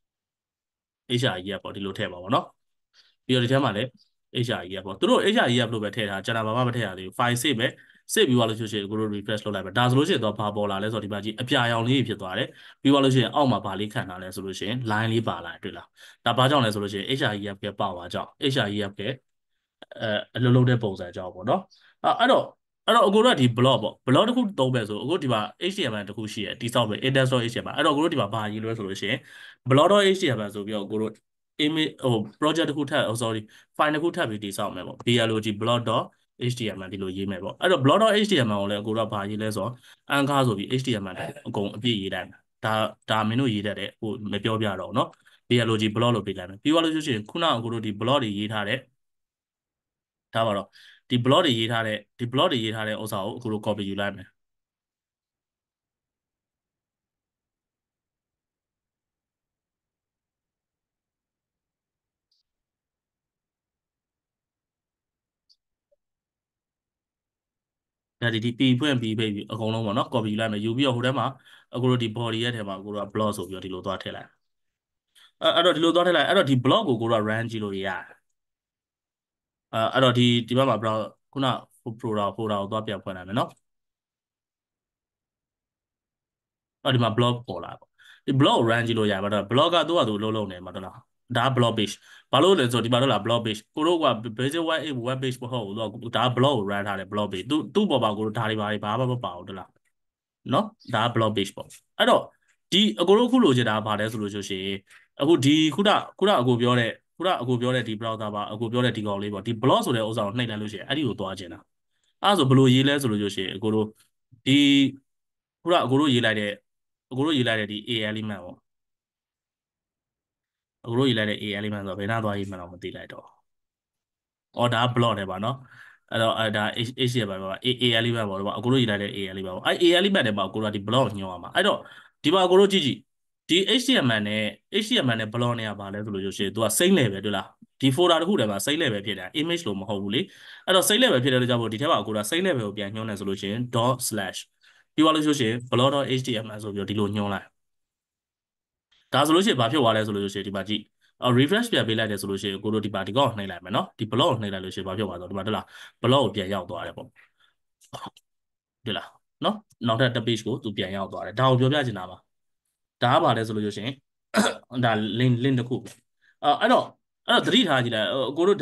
HREF ပေါ့ဒီလိုထည့်ပါပေါ့နော်ပြီးတော့ဒီထဲမှာလည်း HREF ပေါ့သူတို့ HREF လို့ပဲထည့်ထားကျွန်တော်ဘာမှမထည့်ရသေးဘူး file save ပဲ save ပြီးသွားလို့ရှိရင်ကိုတို့ refresh လုပ်လိုက်ပဲဒါဆိုလို့ရှိရင်တော့ဘာပေါ်လာလဲဆိုတော့ဒီမှာကြည့်အပြာရောင်လေးဖြစ်သွားတယ်ပြီးသွားလို့ရှိရင်အောက်မှာဘာလေးခံထားလဲဆိုလို့ရှိရင် line လေးပါလာတွေ့လားဒါဘာကြောင့်လဲဆိုလို့ရှိရင် HREF ကပါသွားကြောင့် HREF ကအလုံးလုံးတဲ့ပုံစံကြောင့်ပေါ့နော်အဲ့တော့အကိုတို့ကဒီ blog ပေါ့ blog တစ်ခုသုံးပဲဆိုအခုဒီမှာ HTML တစ်ခုရှိရယ်တိစောက်ပဲ index.html အဲ့တော့ကိုတို့ဒီမှာဘာရေးလွှဲဆိုလို့ရှိရင် blog.html ဆိုပြီးတော့ကိုတို့ image project တစ်ခုထပ် sorry file တစ်ခုထပ်ပြီးတိစောက်မယ်ပေါ့ blog.html ဒီလိုရေးမယ်ပေါ့အဲ့တော့ blog.html ကိုလည်းကိုတို့ကဘာရေးလဲဆိုတော့ anchor ဆိုပြီး HTML အကုန်အပြည့်ရေးလိုက်ဒါမင်းတို့ရေးတတ်တယ်ဟိုမပြောပြတော့เนาะ blog လို့ပေးလိုက်မယ်ပြီးသွားလို့ရှိရင်ခုနကကိုတို့ဒီ blog တွေရေးထားတဲ့ဒါပါတော့ဒီ blog တွေရေးထားတဲ့ဥစ္စာကိုအခုလို copy ယူလိုက်မယ်ဒါဒီ P ဖွင့် P ဖိတ်ပြီးအကုန်လုံးပေါ့နော် copy ယူလိုက်မယ်ယူပြီးတော့ဟိုထဲမှာအခုလိုဒီ body ရဲ့ထဲမှာအခုလို blog ဆိုပြီးတော့ဒီလိုသွားထည့်လိုက်အဲ့တော့ဒီလိုသွားထည့်လိုက်အဲ့တော့ဒီ blog ကိုကိုတို့က run ကြည့်လို့ရတယ်အဲ့တော့ဒီဘက်မှာ browser ခုန folder ကိုသွားပြန်ဖွင့်လိုက်မယ်နော်အော်ဒီမှာ blog ပေါ်လာပေါ့ဒီ blog ကို run ကြည့်လို့ရပါတော့ blog ကသူ့ဟာသူလုံးနေမှာတော့လားဒါ blog page ဘာလို့လဲဆိုတော့ဒီမှာတော့လား blog page ကိုတို့က basic web page မဟုတ်ဘူးသူကဒါ blog ကို run ထားတယ် blog page သူ့ပေါ်မှာကိုတို့ဒါတွေဘာမှမပါဘူးတော့လားနော်ဒါက blog page ပေါ့အဲ့တော့ဒီအကိုတို့ခုလိုချင်တာကဘာလဲဆိုလို့ရှိရင်အခုဒီခုနအကိုပြောတဲ့ဒီ browser ပါအကိုပြောတဲ့ဒီကောင်လေးပေါ့ဒီ blog ဆိုတဲ့ဥစ္စာကိုနှိပ်လိုက်လို့ရှိရင်အဲ့ဒီကိုသွားချင်တာအဲ့ဒါဆိုဘယ်လိုရေးလဲဆိုလို့ရှိရင်အကိုတို့ဒီခုနအကိုတို့ရေးလိုက်တဲ့ဒီ A element ပေါ့အကိုတို့ရေးလိုက်တဲ့ A element ဆိုတော့ဘယ်နှသွားရေးမှန်းတော့မသိလိုက်တော့အော်ဒါ block တယ်ပါနော်အဲ့တော့ဒါ H ရပါပါ A element ပေါ့တော့အခုတို့ရေးလိုက်တဲ့ A element ပေါ့အဲ့ A element တွေမှာကိုတို့ကဒီ block ညွှန်ရမှာအဲ့တော့ဒီမှာကိုတို့ကြည့်ဒီ HTML နဲ့ block နဲ့ကဘာလဲဆိုလို့ရှိရင်သူက same level တွေ့လားဒီ folder တစ်ခုထဲမှာ same level ဖြစ်တယ် image လို့မဟုတ်ဘူးလေအဲ့တော့ same level ဖြစ်တဲ့အတွက်ကြောင့်မို့ဒီထဲမှာကိုတို့က same level ကိုပြန်ညွှန်းတယ်ဆိုလို့ရှိရင် ./ ပြီးသွားလို့ရှိရင် block.html ဆိုပြီးတော့ဒီလိုညွှန်းလိုက်ဒါဆိုလို့ရှိရင်ဘာဖြစ်သွားလဲဆိုလို့ရှိရင်ဒီမှာကြည့်refresh ပြန်ပေးလိုက်တယ်ဆိုလို့ရှိရင်ကိုတို့ဒီပါဒီကောက်နှိပ်လိုက်မယ်နော်ဒီ block ကိုနှိပ်လိုက်လို့ရှိရင်ဘာဖြစ်သွားလဲဆိုတော့ဒီမှာတက်လာ block ကိုပြန်ရောက်သွားတယ်ပေါ့ဒီလားနော်နောက်ထပ်တစ် page ကိုသူပြန်ရောက်သွားတယ်ဒါကိုပြောပြချင်တာပါဒါကဘာလဲဆိုလို့ရှိရင်ဒါ link တစ်ခုအဲ့တော့သတိထားကြည့်လိုက်ကိုတို့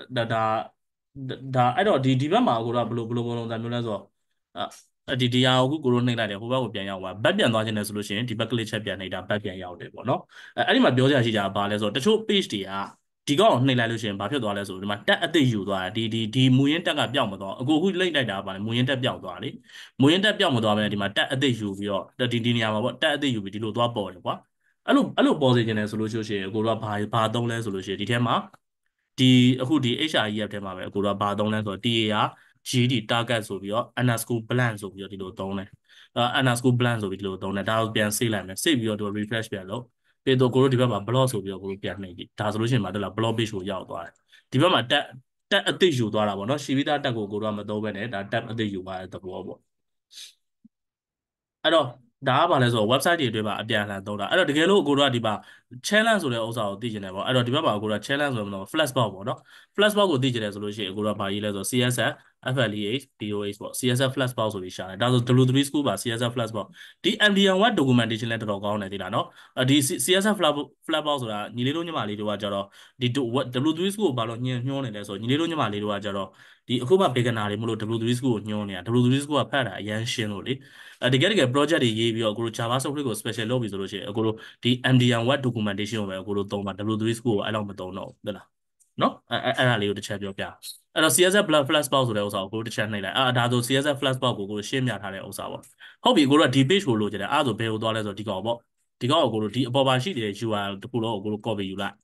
ဒါအဲ့တော့ဒီဘက်မှာကိုတို့ကဘယ်လိုပုံစံမျိုးလဲဆိုတော့ဒီဟာကိုကိုတို့နှိပ်လိုက်တယ်ဟိုဘက်ကိုပြန်ရောက်သွားဘက်ပြန်သွားခြင်းလဲဆိုလို့ရှိရင်ဒီဘက် click ချက်ပြန်နှိပ်တာဘက်ပြန်ရောက်တယ်ပေါ့နော်အဲ့ဒီမှာပြောကြရှိကြဘာလဲဆိုတော့တချို့ page တွေကဒီကောင်ကိုနှိပ်လိုက်လို့ရှိရင်ဘာဖြစ်သွားလဲဆိုတော့ဒီမှာတက်အသစ်ယူသွားတယ်ဒီမူရင်းတက်ကပျောက်မသွားအခုလိမ့်လိုက်တာပါလေမူရင်းတက်ပျောက်သွားလေမူရင်းတက်ပျောက်မသွားဘဲဒီမှာတက်အသစ်ယူပြီးတော့ဒီနေရာမှာပေါ့တက်အသစ်ယူပြီးဒီလိုသွားပေါ်တယ်ကွာအဲ့လိုပေါ်စေချင်တယ်ဆိုလို့ရှိရင်အကိုတို့ကဘာသုံးလဲဆိုလို့ရှိရင်ဒီထဲမှာဒီအခုဒီ HREF ထဲမှာပဲအကိုတို့ကဘာသုံးလဲဆိုတော့ TAR GD target ဆိုပြီးတော့ underscore blank ဆိုပြီးတော့ဒီလိုသုံးတယ် underscore blank ဆိုပြီးဒီလိုသုံးတယ်ဒါကိုပြန်ဆေးလိုက်မယ်ဆေးပြီးတော့သူ refresh ပြန်လုပ်ပြီးတော့ကိုတို့ဒီဘက်မှာ block ဆိုပြီးတော့ကိုတို့ပြန်နှိပ်ကြည့်ဒါဆိုလို့ရှိရင်မတက်လာ block page ကိုရောက်သွားတယ်ဒီဘက်မှာတက်အသစ်ယူသွားတာပေါ့နော်ရှီဗီတာတက်ကိုတို့ကမသုံးဘဲနဲ့ဒါတက်အသစ်ယူသွားတဲ့သဘောပေါ့အဲ့တော့ဒါကဘာလဲဆိုတော့ website တွေအတွင်းမှာအပြန်အလှန်သုံးတာအဲ့တော့တကယ်လို့ကိုတို့ကဒီမှာ challenge ဆိုတဲ့ဥစ္စာကိုသိကျင်တယ်ပေါ့အဲ့တော့ဒီဘက်မှာကိုတို့က challenge ဆိုတော့ flashbox ပေါ့နော် flashbox ကိုသိကျင်တယ်ဆိုလို့ရှိရင်ကိုတို့ကဘာရေးလဲဆိုတော့ CSS FLEH DOH ပေါ့ CSS flashbox ဆိုပြီးရှာတယ်ဒါဆို W3 school ပါ CSS flashbox ဒီ MDN1 documentation လည်းတော်တော်ကောင်းတယ်သိလားနော်ဒီ CSS flashbox ဆိုတာညီလေးတို့ညီမလေးတို့ကကြတော့ဒီ W3 school ကိုဘာလို့ညွှန်းနေလဲဆိုတော့ညီလေးတို့ညီမလေးတို့ကကြတော့ဒီအခုမှ beginner တွေမလို့ W3 school ကိုညွှန်းနေတာ W3 school ကဖတ်တာအရန်ရှင်းလို့လေတကယ် project တွေရေးပြီးတော့ကိုတို့ Java software ကို special လုပ်ပြီဆိုလို့ရှိရင်ကိုတို့ဒီ MDN web documentation ကိုပဲကိုတို့သုံးပါ W3 school ကိုအဲ့လောက်မသုံးတော့ဘူးဟုတ်လားနော်အဲ့ဒါလေးကိုတစ်ချက်ပြောပြအဲ့တော့ CSS flashbox ဆိုတဲ့ဥစ္စာကိုကိုတို့တစ်ချက်နှိပ်လိုက်ဒါဆို CSS flashbox ကိုကိုတို့ရှင်းပြထားတဲ့ဥစ္စာပေါ့ဟုတ်ပြီကိုတို့ကဒီ page ကိုလိုချင်တယ်အဲ့ဒါဆိုဘယ်ကိုသွားလဲဆိုတော့ဒီကောင်ပေါ့ဒီကောင်ကိုကိုတို့ဒီအပေါ်မှာရှိနေတဲ့ URL တခုလုံးကိုကိုတို့ copy ယူလိုက်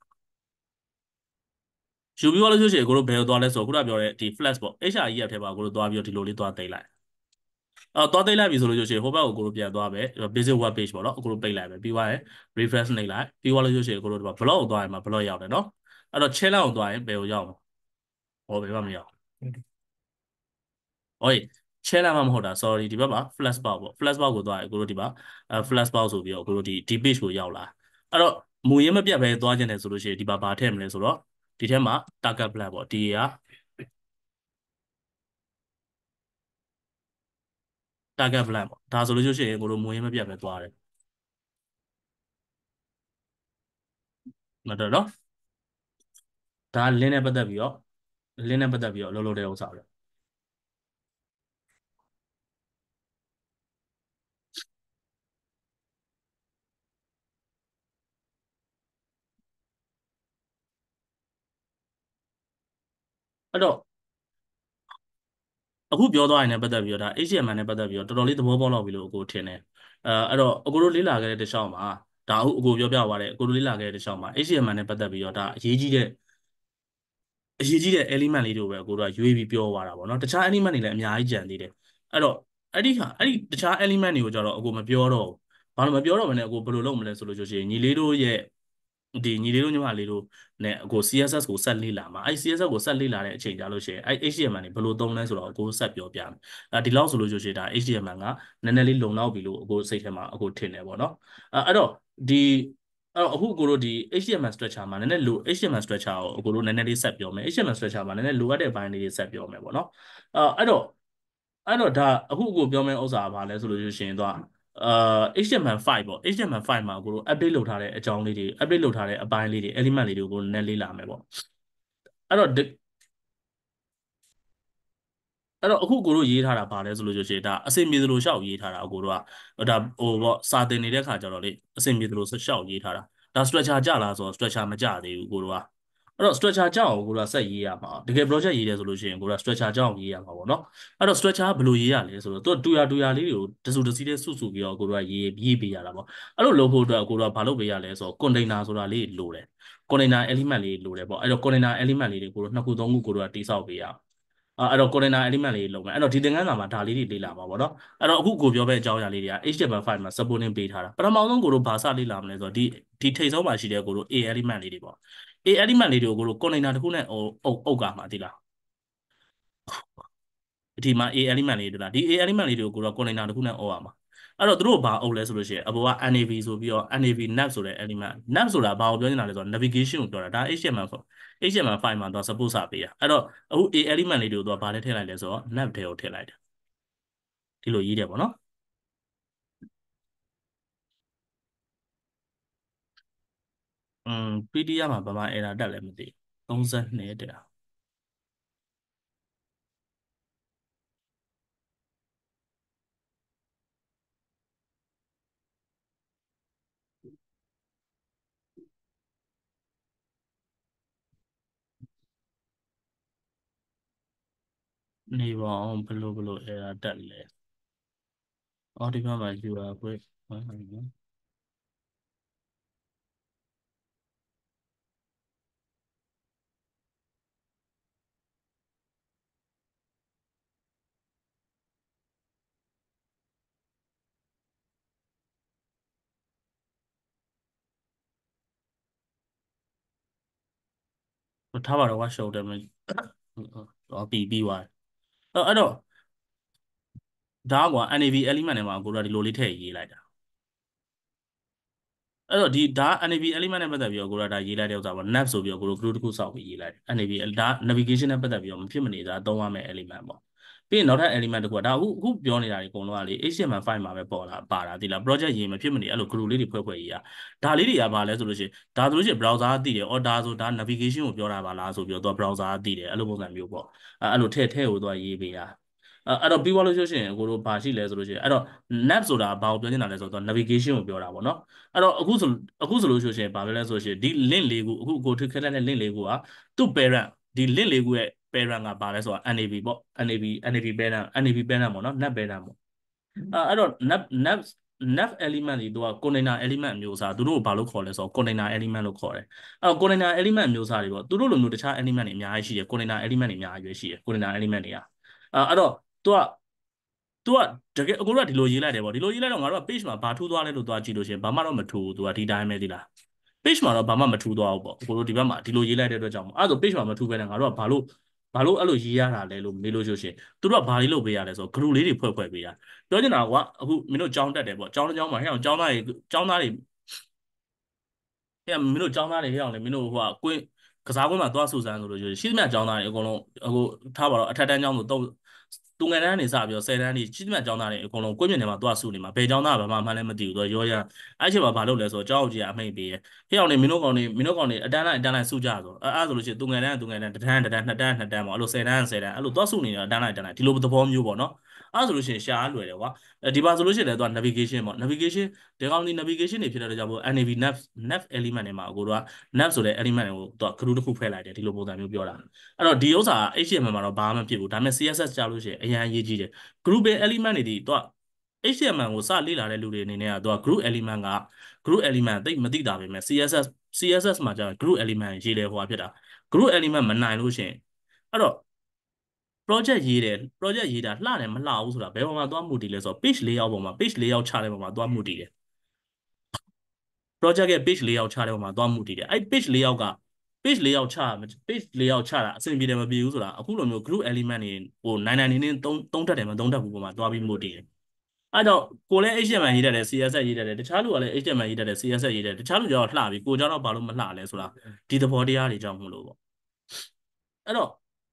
ယူပြီးတော့လို့ရှိရင်ကိုတို့ဘယ်ကိုသွားလဲဆိုတော့ခုနပြောတဲ့ဒီ flash ပေါ့ HREF ထဲမှာကိုတို့သွားပြီးတော့ဒီလိုလေးသွားသိမ်းလိုက်သွားသိမ်းလိုက်ပြီဆိုလို့ရှိရင်ဟိုဘက်ကိုကိုတို့ပြန်သွားမယ် basic web page ပေါ့နော်ကိုတို့ပိတ်လိုက်မယ်ပြီးသွားရင် refresh နှိပ်လိုက်ပြီးသွားလို့ရှိရင်ကိုတို့ဒီမှာ blog ကိုသွားရင်မှာ blog ရောက်တယ်နော်အဲ့တော့ channel ကိုသွားရင်ဘယ်ကိုရောက်မလဲဟောဘယ်မှမရောက်ဟော channel မှမဟုတ်တာ sorry ဒီဘက်မှာ flashbox ပေါ့ flashbox ကိုသွားရင်ကိုတို့ဒီမှာflashbox ဆိုပြီးတော့ကိုတို့ဒီ page ကိုရောက်လာအဲ့တော့မူရင်းမပြတ်ပဲသွားခြင်းတယ်ဆိုလို့ရှိရင်ဒီမှာဘာထည့်မလဲဆိုတော့ဒီထဲမှာ target plan ပေါ့ဒီက target plan ပေါ့ဒါဆိုလို့ရှိရင်ကိုတို့မူရင်းမပြတ်ပဲသွားတယ်မတော်နော်ဒါက link နဲ့ပတ်သက်ပြီးတော့ link နဲ့ပတ်သက်ပြီးတော့လုပ်တဲ့ဥစ္စာပဲအဲ့တော့အခုပြောသွားရင်လည်းပတ်သက်ပြီးတော့ဒါ HTML နဲ့ပတ်သက်ပြီးတော့တော်တော်လေးသဘောပေါက်လောက်ပြီလို့အကိုထင်တယ်အဲ့တော့အကိုတို့လေ့လာခဲ့တဲ့တစ်လျှောက်မှာဒါအခုအကိုပြောပြသွားတယ်အကိုတို့လေ့လာခဲ့တဲ့တစ်လျှောက်မှာ HTML နဲ့ပတ်သက်ပြီးတော့ဒါအရေးကြီးတဲ့ element လေးတွေကိုပဲအကိုတို့ကရွေးပြီးပြောသွားတာပေါ့နော်တခြား element တွေလည်းအများကြီးကျန်သေးတယ်အဲ့တော့အဲ့ဒီတခြား element တွေကိုကြတော့အကိုမပြောတော့ဘူးဘာလို့မပြောတော့မလဲအကိုဘယ်လိုလုပ်မလဲဆိုလို့ရှိရင်ညီလေးတို့ရဲ့ဒီညီလေးတို့ညီမလေးတို့နဲ့အကို CSS ကိုဆက်လေ့လာမှာအဲ့ CSS ကိုဆက်လေ့လာတဲ့အချိန်ကြာလို့ရှိရင်အဲ့ HTML တွေဘယ်လိုသုံးလဲဆိုတော့အကိုဆက်ပြောပြမယ်ဒီလောက်ဆိုလို့ရှိရင်ဒါ HTML ကနည်းနည်းလေးလုံလောက်ပြီလို့အကိုစိတ်ထဲမှာအကိုထင်တယ်ပေါ့နော်အဲ့တော့ဒီအဲ့တော့အခုကိုတို့ဒီ HTML structure မှာနည်းနည်းလို HTML structure ကိုကိုတို့နည်းနည်းလေးဆက်ပြောမယ် HTML structure မှာနည်းနည်းလိုအပ်တဲ့ဘိုင်းလေးတွေဆက်ပြောမယ်ပေါ့နော်အဲ့တော့ဒါအခုကိုပြောမယ့်ဥစ္စာကဘာလဲဆိုလို့ရှိရင်တော့HTML5 ပေါ့ HTML5 မှာကိုတို့ update လုပ်ထားတဲ့အကြောင်းလေးတွေ update လုပ်ထားတဲ့အပိုင်းလေးတွေ element လေးတွေကိုနည်းနည်းလေးလာမယ်ပေါ့အဲ့တော့အခုကိုတို့ရေးထားတာဘာလဲဆိုလို့ရှိရင်ဒါအစင်ပြေသလိုရှောက်ရေးထားတာကိုတို့ကဒါဟိုပေါ့စာတင်နေတဲ့ခါကျတော့လေအစင်ပြေသလိုရှောက်ရေးထားတာဒါ structure ကြလားဆိုတော့ structure မကြသေးဘူးကိုတို့ကအဲ့တော့ structure ကြအောင်ကိုတို့ကဆက်ရေးရမှာတကယ် project ရေးတယ်ဆိုလို့ရှိရင်ကိုတို့က structure ကြအောင်ရေးရမှာပေါ့နော်အဲ့တော့ structure ဘယ်လိုရေးရလဲဆိုတော့သူတူရလေးတွေကိုတစုတစည်းနဲ့စုပြီးတော့ကိုတို့ကရေးပေးရတာပေါ့အဲ့လိုလုပ်ဖို့အတွက်ကိုတို့ကဘာလုပ်ပေးရလဲဆိုတော့ container ဆိုတာလေးလိုတယ် container element လေးလိုတယ်ပေါ့အဲ့တော့ container element လေးတွေကိုတို့နှစ်ခုသုံးခုကိုတို့ကတိစောက်ပေးရအောင်အဲ့တော့ container element လေးလုပ်မယ်အဲ့တော့ဒီသင်ခန်းစာမှာဒါလေးတွေလေ့လာမှာပေါ့နော်အဲ့တော့အခုကိုပြောတဲ့အကြောင်းအရာလေးတွေက HTML5 မှာ supporting ပေးထားတာပထမဆုံးကိုတို့ဘာစလေ့လာမလဲဆိုတော့ဒီထိပ်ဆုံးမှာရှိတဲ့ကိုတို့ A element လေးတွေပေါ့ A element လေးတွေကိုကိုတို့ container တစ်ခုနဲ့အုပ်ကမှာသိလားဒီမှာ A element လေးတို့လားဒီ A element လေးတွေကိုကိုတို့ container တစ်ခုနဲ့အုပ်ရမှာအဲ့တော့သူတို့ဘာအုပ်လဲဆိုလို့ရှိရင်အပေါ်က nav ဆိုပြီးတော့ nav nav ဆိုတဲ့ element nav ဆိုတာဘာကိုပြောနေတာလဲဆိုတော့ navigation ကိုပြောတာဒါ HTML5 မှာတော့ support စာပေးရအဲ့တော့အခု A element လေးတွေကိုသူကဘာထဲထည့်လိုက်လဲဆိုတော့ nav ထဲကိုထည့်လိုက်တယ်ဒီလိုရေးတယ်ပေါ့နော်PDF မှာဘာမှ error တက်လည်းမသိ32တက်နေပါအောင်ဘယ်လို error တက်လဲအော်ဒီဘက်မှာ URL break ဟုတ်ဟုတ်နော်ထားပါတော့ကွာရှုပ်တယ်မတော့ပြီးသွားတယ်အဲ့တော့ဒါကွာ NAV element တွေမှာကိုတို့ကဒီလိုလေးထည့်ရေးလိုက်တာ အဲ့တော့ဒါ NAV element နဲ့ပတ်သက်ပြီးတော့ကိုရတာရေးလိုက်တဲ့ဥစ္စာပေါ့ nav ဆိုပြီးတော့ကိုတို့ group တစ်ခုစောက်ပြီးရေးလိုက်တယ် NAV ဒါ navigation နဲ့ပတ်သက်ပြီးတော့မဖြစ်မနေတာသုံးရမယ့် element ပေါ့ပြီးရင်နောက်ထပ် element တစ်ခုကဒါအခုပြောနေတာတွေအကုန်လုံးကလေ HTML5 မှာပဲပေါ်လာပါတာဒီလား project ရေးမဖြစ်မနေအဲ့လို group လေးတွေဖွဲ့ရေးရဒါလေးတွေကဘာလဲဆိုလို့ရှိရင်ဒါဆိုလို့ရှိရင် browser ကသိတယ်အော်ဒါဆိုဒါ navigation ကိုပြောတာပါလားဆိုပြီးတော့သူက browser ကသိတယ်အဲ့လိုပုံစံမျိုးပေါ့အဲ့လိုထဲကိုသူကရေးပေးတာအဲ့တော့ပြီးသွားလို့ရှိရင်ကိုတို့ဘာရှိလဲဆိုလို့ရှိရင်အဲ့တော့ nav ဆိုတာဘာကိုပြောနေတာလဲဆိုတော့ navigation ကိုပြောတာပေါ့နော်အဲ့တော့အခုဆိုလို့ရှိရင်ဘာပြောလဲဆိုရှင်ဒီ link လေးခုအခုကိုထည့်လိုက်တဲ့ link လေးခုကသူ့ parent ဒီ link လေးခုရဲ့ parent ကဘာလဲဆိုတာ NAV ပေါ့ NAV parent NAV parent ပေါ့နော် nav parent ပေါ့အဲ့တော့ nav element တွေသူက container element အမျိုးအစားသူတို့ကိုဘာလို့ခေါ်လဲဆိုတော့ container element လို့ခေါ်တယ်အဲ့တော့ container element အမျိုးအစားတွေပေါ့သူတို့လိုမျိုးတခြား element တွေအများကြီးရှိတယ် container element တွေအများကြီးပဲရှိတယ် container element တွေကအဲ့တော့သူကတကယ်အခုကဒီလိုရေးလိုက်တယ်ပေါ့ဒီလိုရေးလိုက်တော့ငါတို့က page မှာဘာထူးသွားလဲလို့သွားကြည့်လို့ရှိရင်ဘာမှတော့မထူးဘူးသူကဒီတိုင်းပဲဒီလား page မှာတော့ဘာမှမထူးသွားဘူးပေါ့ကိုတို့ဒီဘက်မှာဒီလိုရေးလိုက်တဲ့အတွက်ကြောင့်အဲ့ဒါဆို page မှာမထူးပဲနဲ့ငါတို့ကဘာလို့အဲ့လိုရေးရတာလဲလို့မေးလို့ရှိရင်သူတို့ကဘာလေးလုပ်ပေးရလဲဆိုတော့ group လေးတွေဖွဲ့ပေးတာပြောချင်တာကအခုမင်းတို့ကြောင်းတက်တယ်ပေါ့ကြောင်းတစ်ကြောင်းမှာဟဲ့အောင်ကြောင်းသားတွေဟဲ့မင်းတို့ကျောင်းသားတွေဟဲ့အောင်လေမင်းတို့ဟိုကကစားကွင်းမှာသွားဆူဆန်းဆိုလို့ရှိသမျှကျောင်းသားတွေအကုန်လုံးအခုထားပါတော့အထက်တန်းကျောင်းဆိုတော့သူငယ်တန်းနေစပြီးတော့10တန်းနေရှိသမျှကျောင်းသားတွေအကုန်လုံးကွင်းမြင့်ထဲမှာသွားဆူနေမှာဘယ်ကျောင်းသားကဘာမှလည်းမသိဘူးတော့ရောရအဲ့ချိန်မှာဘာလုပ်လဲဆိုတော့ကျောင်းအုပ်ကြီးကအမိန့်ပေးရဲ့ဟဲ့အောင်လေမင်းတို့ကောင်တွေအတန်းလိုက်ဆူကြဆိုအဲ့ဆိုလို့ရှိရင်သူငယ်တန်းတစ်တန်းနှစ်တန်းပေါ့အဲ့လို10တန်းအဲ့လိုသွားဆူနေတာအတန်းလိုက်ဒီလိုသဘောမျိုးပေါ့နော်အဲ့ဆိုလို့ရှိရင်ရှားလွယ်တယ်ကွာဒီပါဆိုလို့ရှိရင်လည်းသူက navigation ပေါ့ navigation ဒီကောင်ဒီ navigation တွေဖြစ်တဲ့ကြောင့်မို့ NAV nav element တွေမှာအကိုတို့က nav ဆိုတဲ့ element တွေကိုသူက group တစ်ခုဖွဲ့လိုက်တယ်ဒီလိုပုံစံမျိုးပြောတာအဲ့တော့ဒီဥစ္စာ HTML မှာတော့ဘာမှမဖြစ်ဘူးဒါပေမဲ့ CSS ကြားလို့ရှိရင်အရင်အရေးကြီးတယ် group element တွေဒီသူက HTML ကိုစလေ့လာတဲ့လူတွေအနေနဲ့ကသူက group element သိမသိတာပဲမဲ့ CSS မှာကျတော့ group element ရေးတယ်ဟိုဖြစ်တာ group element မနိုင်လို့ရှိရင်အဲ့တော့ project ရေးတာလှတယ်မလှဘူးဆိုတာဘယ်ပေါ်မှာသွားမှုတည်လဲဆိုတော့ page layout ပေါ်မှာ page layout ချတဲ့ပေါ်မှာသွားမှုတည်တယ် project ရဲ့ page layout ချတဲ့ပေါ်မှာသွားမှုတည်တယ်အဲ့ page layout က page layout ချတာအဆင်ပြေတယ်မပြေဘူးဆိုတာအခုလိုမျိုး group element တွေဟိုနိုင်နေသုံးတတ်တယ်မသုံးတတ်ဘူးပေါ်မှာသွားပြီးမှုတည်တယ်အဲ့တော့ကိုလည်း HTML ရေးတတ်တယ် CSS ရေးတတ်တယ်တခြားလူကလည်း HTML ရေးတတ်တယ် CSS ရေးတတ်တယ်တခြားလူကျတော့လှပြီကိုကျတော့ဘာလို့မလှလဲဆိုတာဒီသဘောတရားတွေကြောင့်မလို့ပေါ့အဲ့တော့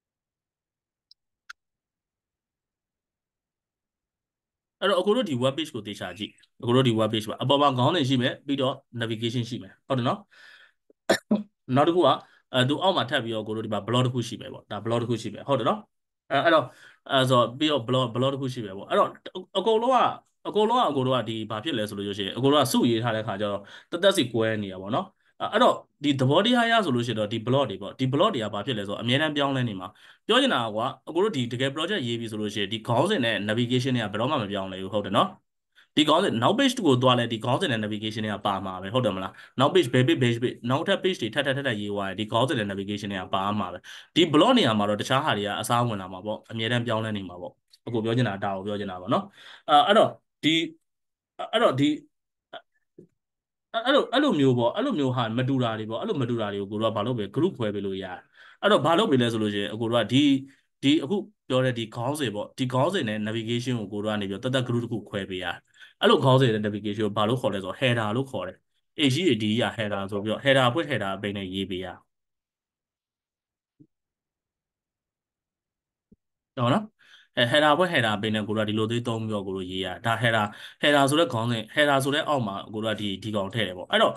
အခုတို့ဒီ web page ကိုသေချာကြည့်အခုတို့ဒီ web page ပါအပေါ်မှာခေါင်းစဉ်ရှိမယ်ပြီးတော့ navigation ရှိမယ်ဟုတ်တယ်နော်နောက်တစ်ခုကသူအောက်မှာထပ်ပြီးတော့ကိုတို့ဒီမှာ blog တစ်ခုရှိမယ်ပေါ့ဒါ blog တစ်ခုရှိမယ်ဟုတ်တယ်နော်အဲ့တော့ဆိုပြီးတော့ blog တစ်ခုရှိမယ်ပေါ့အဲ့တော့အကိုတို့ကဒီဘာဖြစ်လဲဆိုလို့ရှိရင်အကိုတို့ကစုရေးထားတဲ့ခါကျတော့တက်စီကွဲနေရပါတော့အဲ့တော့ဒီသဘောတရားရဆိုလို့ရှိရင်တော့ဒီ blog တွေပေါ့ဒီ blog တွေကဘာဖြစ်လဲဆိုတော့အများအားပြောင်းလဲနေမှာပြောချင်တာကွာအကိုတို့ဒီတကယ် project ရေးပြီဆိုလို့ရှိရင်ဒီခေါင်းစဉ်နဲ့ navigation တွေကဘယ်တော့မှမပြောင်းလဲဘူးဟုတ်တယ်နော်ဒီခေါင်းစဉ်နောက် page ကိုသွားလဲဒီခေါင်းစဉ်နဲ့ navigation တွေကပါမှာပဲဟုတ်တယ်မလားနောက် page ဘယ် page နောက်ထပ် page တွေထပ်ရေးသွားရင်ဒီခေါင်းစဉ်နဲ့ navigation တွေကပါမှာပဲဒီ blog နေရာမှာတော့တခြားဟာတွေကအစားဝင်လာမှာပေါ့အမြဲတမ်းပြောင်းလဲနေမှာပေါ့အခုပြောချင်တာဒါကိုပြောချင်တာပေါ့နော်အဲ့တော့ဒီအဲ့တော့ဒီအဲ့လိုမျိုးပေါ့အဲ့လိုမျိုးဟာမတူတာတွေပေါ့အဲ့လိုမတူတာတွေကိုကိုတို့ကဘာလို့ပဲ group ခွဲပေးလို့ရတယ်အဲ့တော့ဘာလို့ပေးလဲဆိုလို့ရှိရင်အကိုတို့ကဒီအခုပြောတဲ့ဒီခေါင်းစဉ်ပေါ့ဒီခေါင်းစဉ်နဲ့ navigation ကိုကိုတို့ကနေပြီးတော့တသက် group တစ်ခုခွဲပေးရတယ်အဲ့လိုခေါင်းစဉ်နဲ့ navigation ကိုဘာလို့ခေါ်လဲဆိုတော့ header လို့ခေါ်တယ် HEAD က header ဆိုပြီးတော့ header ဖွင့် header အပိနဲ့ရေးပေးရတော့နော်header ဖွင့် header အပိနဲ့ကိုတို့ကဒီလိုသေးသုံးပြီးတော့ကိုတို့ရေးရဒါ header ဆိုတဲ့ခေါင်းစဉ် header ဆိုတဲ့အောက်မှာကိုတို့ကဒီကောင်ထည့်တယ်ပေါ့အဲ့တော့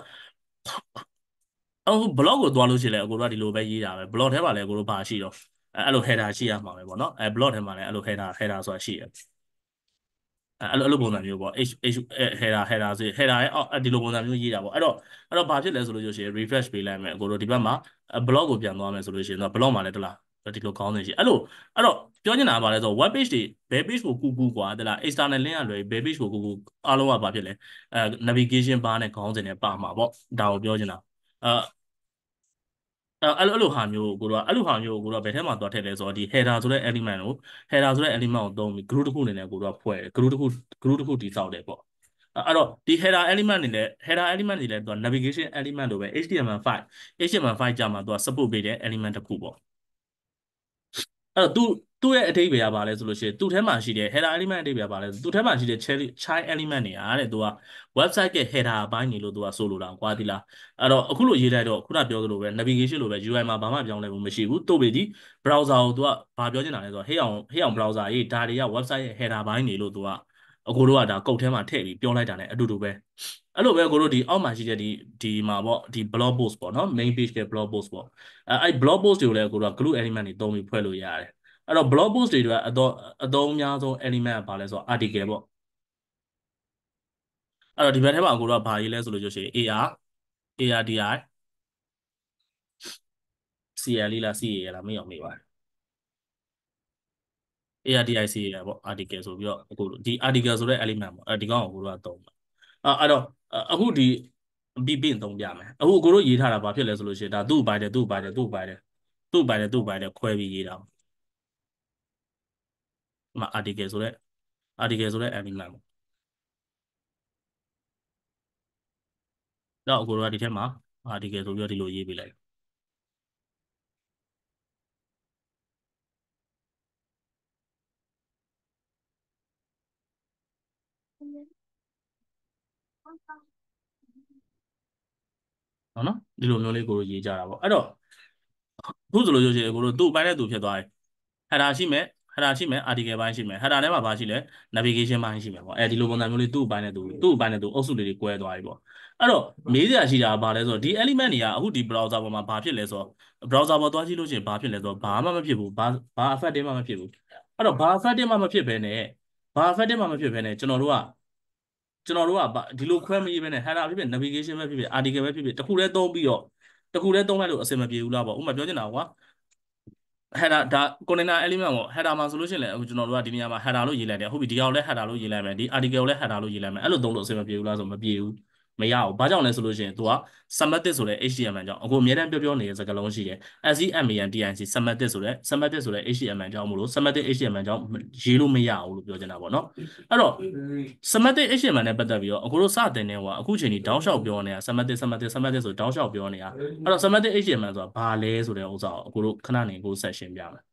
အခု blog ကိုသွားလို့ရှိရင်လည်းအကိုတို့ကဒီလိုပဲရေးတာပဲ blog ထဲမှာလည်းအကိုတို့ဘာရှိတော့အဲ့လို header ရှိရမှာပဲပေါ့နော်blog ထဲမှာလည်းအဲ့လို header ဆိုတာရှိတယ်အဲ့လိုပုံစံမျိုးပေါ့ header ဆို header ရဲ့အောက်ဒီလိုပုံစံမျိုးရေးတာပေါ့အဲ့တော့ဘာဖြစ်လဲဆိုလို့ရှိရင် refresh ပေးလိုက်မယ်အကိုတို့ဒီဘက်မှာ blog ကိုပြန်သွားမယ်ဆိုလို့ရှိရင်တော့ blog မှာလည်းတလားဒီလိုခေါင်းစဉ်ရှိအဲ့တော့ပြောချင်တာကဘာလဲဆိုတော့ web page တွေဘယ် page ကိုကူကွာတလား external link ကလွယ်ဘယ် page ကိုကူအားလုံးကဘာဖြစ်လဲnavigation bar နဲ့ခေါင်းစဉ်နဲ့ပါမှာပေါ့ဒါကိုပြောချင်တာအဲအဲ့လိုဟာမျိုးကိုတို့ကအဲ့လိုဟာမျိုးကိုတို့ကဘယ်ထဲမှာသွားထည့်လဲဆိုတော့ဒီ header ဆိုတဲ့ element ကိုသုံးပြီး group တစ်ခုအနေနဲ့ကိုတို့ကဖွဲ့တယ် group တစ်ခုတည်ဆောက်တယ်ပေါ့အဲ့တော့ဒီ header element တွေလည်း header element တွေလည်းသူက navigation element လိုပဲ HTML5 ကြာမှာသူက support ပေးတဲ့ element တစ်ခုပေါ့အဲ့တော့သူ့ရဲ့အဓိပ္ပာယ်ကဘာလဲဆိုလို့ရှိရင်သူ့ထဲမှာရှိတဲ့ header element အဓိပ္ပာယ်ကဘာလဲဆိုသူ့ထဲမှာရှိတဲ့ child element တွေကတဲ့သူက website ရဲ့ header အပိုင်းတွေလို့သူကဆိုလိုတာကွာဒီလားအဲ့တော့အခုလိုရေးလိုက်တော့ခုနပြောသလိုပဲ navigation လိုပဲ UI မှာဘာမှပြောင်းလဲမှုမရှိဘူးတို့ပေဒီ browser ကိုသူကဘာပြောချင်တာလဲဆိုတော့ဟေ့အောင် browser ရေးဒါတွေက website ရဲ့ header ဘိုင်းတွေလို့သူကအကိုတို့ကဒါကုတ်ထဲမှာထည့်ပြီးပြောလိုက်တာ ਨੇ အတူတူပဲအဲ့လိုပဲအကိုတို့ဒီအောက်မှာရှိတဲ့ဒီမှာပေါ့ဒီ blog post ပေါ့နော် main page ရဲ့ blog post ပေါ့အဲ့ blog post တွေကိုလည်းအကိုတို့က glue element တွေသုံးပြီးဖွဲ့လို့ရတယ်အဲ့တော့ blog post တွေအတွက်အသုံးအများဆုံး element ကဘာလဲဆိုတော့ article ပေါ့အဲ့တော့ဒီဘက်ထဲမှာအကိုတို့ကဘာရေးလဲဆိုလို့ရှိရင် ARDI CL လား CA လားမရောက်နေပါဘူး ARDIC ရပေါ့ article ဆိုပြီးတော့အခုဒီ article ဆိုတဲ့ element ပေါ့အဲဒီကောင်ကိုကိုတို့ကသုံးမှာအဲ့တော့အခုဒီပြီးသုံးပြမယ်အခုကိုတို့ရေးထားတာဘာဖြစ်လဲဆိုလို့ရှိရင်ဒါသူ့ပိုင်းတယ်ခွဲပြီးရေးတာဒီမှာ article ဆိုတဲ့ element ပေါ့တော့ကိုတို့ကဒီထဲမှာ article ဆိုပြီးတော့ဒီလိုရေးပေးလိုက်ဟုတ်နော်ဒီလိုမျိုးလေးကိုတို့ရေးကြတာပေါ့အဲ့တော့အခုဆိုလို့ရှိရင်ကိုတို့သူ့အပိုင်းနဲ့သူဖြစ်သွားတယ် header ရှိမယ် article ဘိုင်းရှိမယ် header ထဲမှာဘာရှိလဲ navigation ဘိုင်းရှိမယ်ပေါ့အဲဒီလိုပုံစံမျိုးလေးသူ့အပိုင်းနဲ့သူအုပ်စုလေးတွေကွဲသွားပြီပေါ့အဲ့တော့မေးစရာရှိတာကဘာလဲဆိုတော့ဒီ element တွေကအခုဒီ browser ပေါ်မှာဘာဖြစ်လဲဆိုတော့ browser ပေါ်သွားကြည့်လို့ရှိရင်ဘာဖြစ်လဲဆိုတော့ဘာမှမဖြစ်ဘူးဘာ effective မှမဖြစ်ဘူးအဲ့တော့ဘာ effective မှမဖြစ်ဘဲနဲ့ကျွန်တော်တို့ကဒီလိုခွဲမရေးဘဲနဲ့ header ဖြစ်ဖြစ် navigation ပဲဖြစ်ဖြစ် article ပဲဖြစ်ဖြစ်တစ်ခုတည်းသုံးပြီးတော့တစ်ခုတည်းသုံးလိုက်လို့အဆင်မပြေဘူးလားပေါ့ဥပမာပြောချင်တာကွာ header ဒါ container element ပေါ့ header မှာဆိုလို့ရှိရင်လည်းအခုကျွန်တော်တို့ကဒီနေရာမှာ header လို့ရေးလိုက်တယ်ဟုတ်ပြီဒီကောင်လည်း header လို့ရေးလိုက်မယ်ဒီ article ကိုလည်း header လို့ရေးလိုက်မယ်အဲ့လိုသုံးလို့အဆင်မပြေဘူးလားဆိုမပြေဘူးမရဘူးဘာကြောင့်လဲဆိုလို့ရှိရင် तू က semantic ဆိုတဲ့ HTML ကြောင့်အခုအများတန်းပြောနေတဲ့စကားလုံးရှိတယ် SEMANTIC semantic ဆိုတဲ့ HTML ကြောင့်မလို့ semantic HTML ကြောင့်ရေးလို့မရဘူးလို့ပြောချင်တာပေါ့နော်အဲ့တော့ semantic HTML နဲ့ပတ်သက်ပြီးတော့အခုတို့စတင်နေဟိုအခုချိန်ကြီးတောက်လျှောက်ပြောနေတာ semantic ဆိုတောက်လျှောက်ပြောနေတာအဲ့တော့ semantic HTML ဆိုတာဘာလဲဆိုတဲ့ဥစ္စာကိုအခုတို့ခဏနေကို section ပြမယ်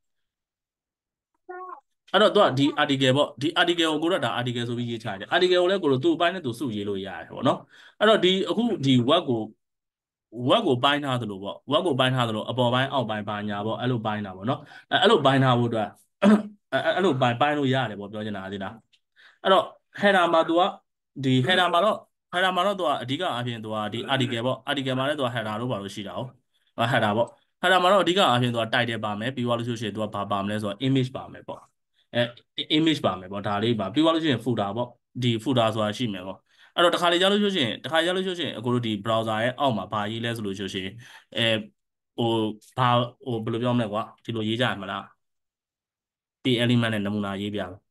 အဲ့တော့သူကဒီ article ပေါ့ဒီ article ကိုကိုတော့ဒါ article ဆိုပြီးရေးချတယ် article ကိုလည်းကိုတို့သူ့အပိုင်းနဲ့သူစုရေးလို့ရတယ်ပေါ့နော်အဲ့တော့အခုဒီ web ကိုပိုင်းထားသလိုပေါ့ web ကိုပိုင်းထားသလိုအပေါ်ပိုင်းအောက်ပိုင်းဘာညာပေါ့အဲ့လိုပိုင်းတာပေါ့နော်အဲ့လိုပိုင်းထားဖို့အတွက်အဲ့လိုပိုင်းလို့ရတယ်ပေါ့ပြောချင်တာဒီလားအဲ့တော့ header မှာ तू ကဒီ header မှာတော့ तू ကအဓိကအားဖြင့် तू ကဒီ article ပေါ့ article မှာလည်း तू က header လို့ပါလို့ရှိတာ哦 header ပေါ့ header မှာတော့အဓိကအားဖြင့် तू က title ပါမယ်ပြီးသွားလို့ရှိရင် तू ကဘာပါမလဲဆိုတော့ image ပါမယ်ပေါ့အဲ image ပါမယ်ပေါ့ဒါလေးပါပြီးသွားလို့ရှိရင် footer ပေါ့ဒီ footer ဆိုတာရှိမယ်ပေါ့အဲ့တော့တခါလေကြာလို့ရှိရင်အခုတို့ဒီ browser ရဲ့အောက်မှာဘာရေးလဲဆိုလို့ရှိရင်အဲဟိုဘာဘယ်လိုပြောမလဲကွာဒီလိုရေးကြရမလားဒီ element နဲ့နမူနာရေးပြမယ်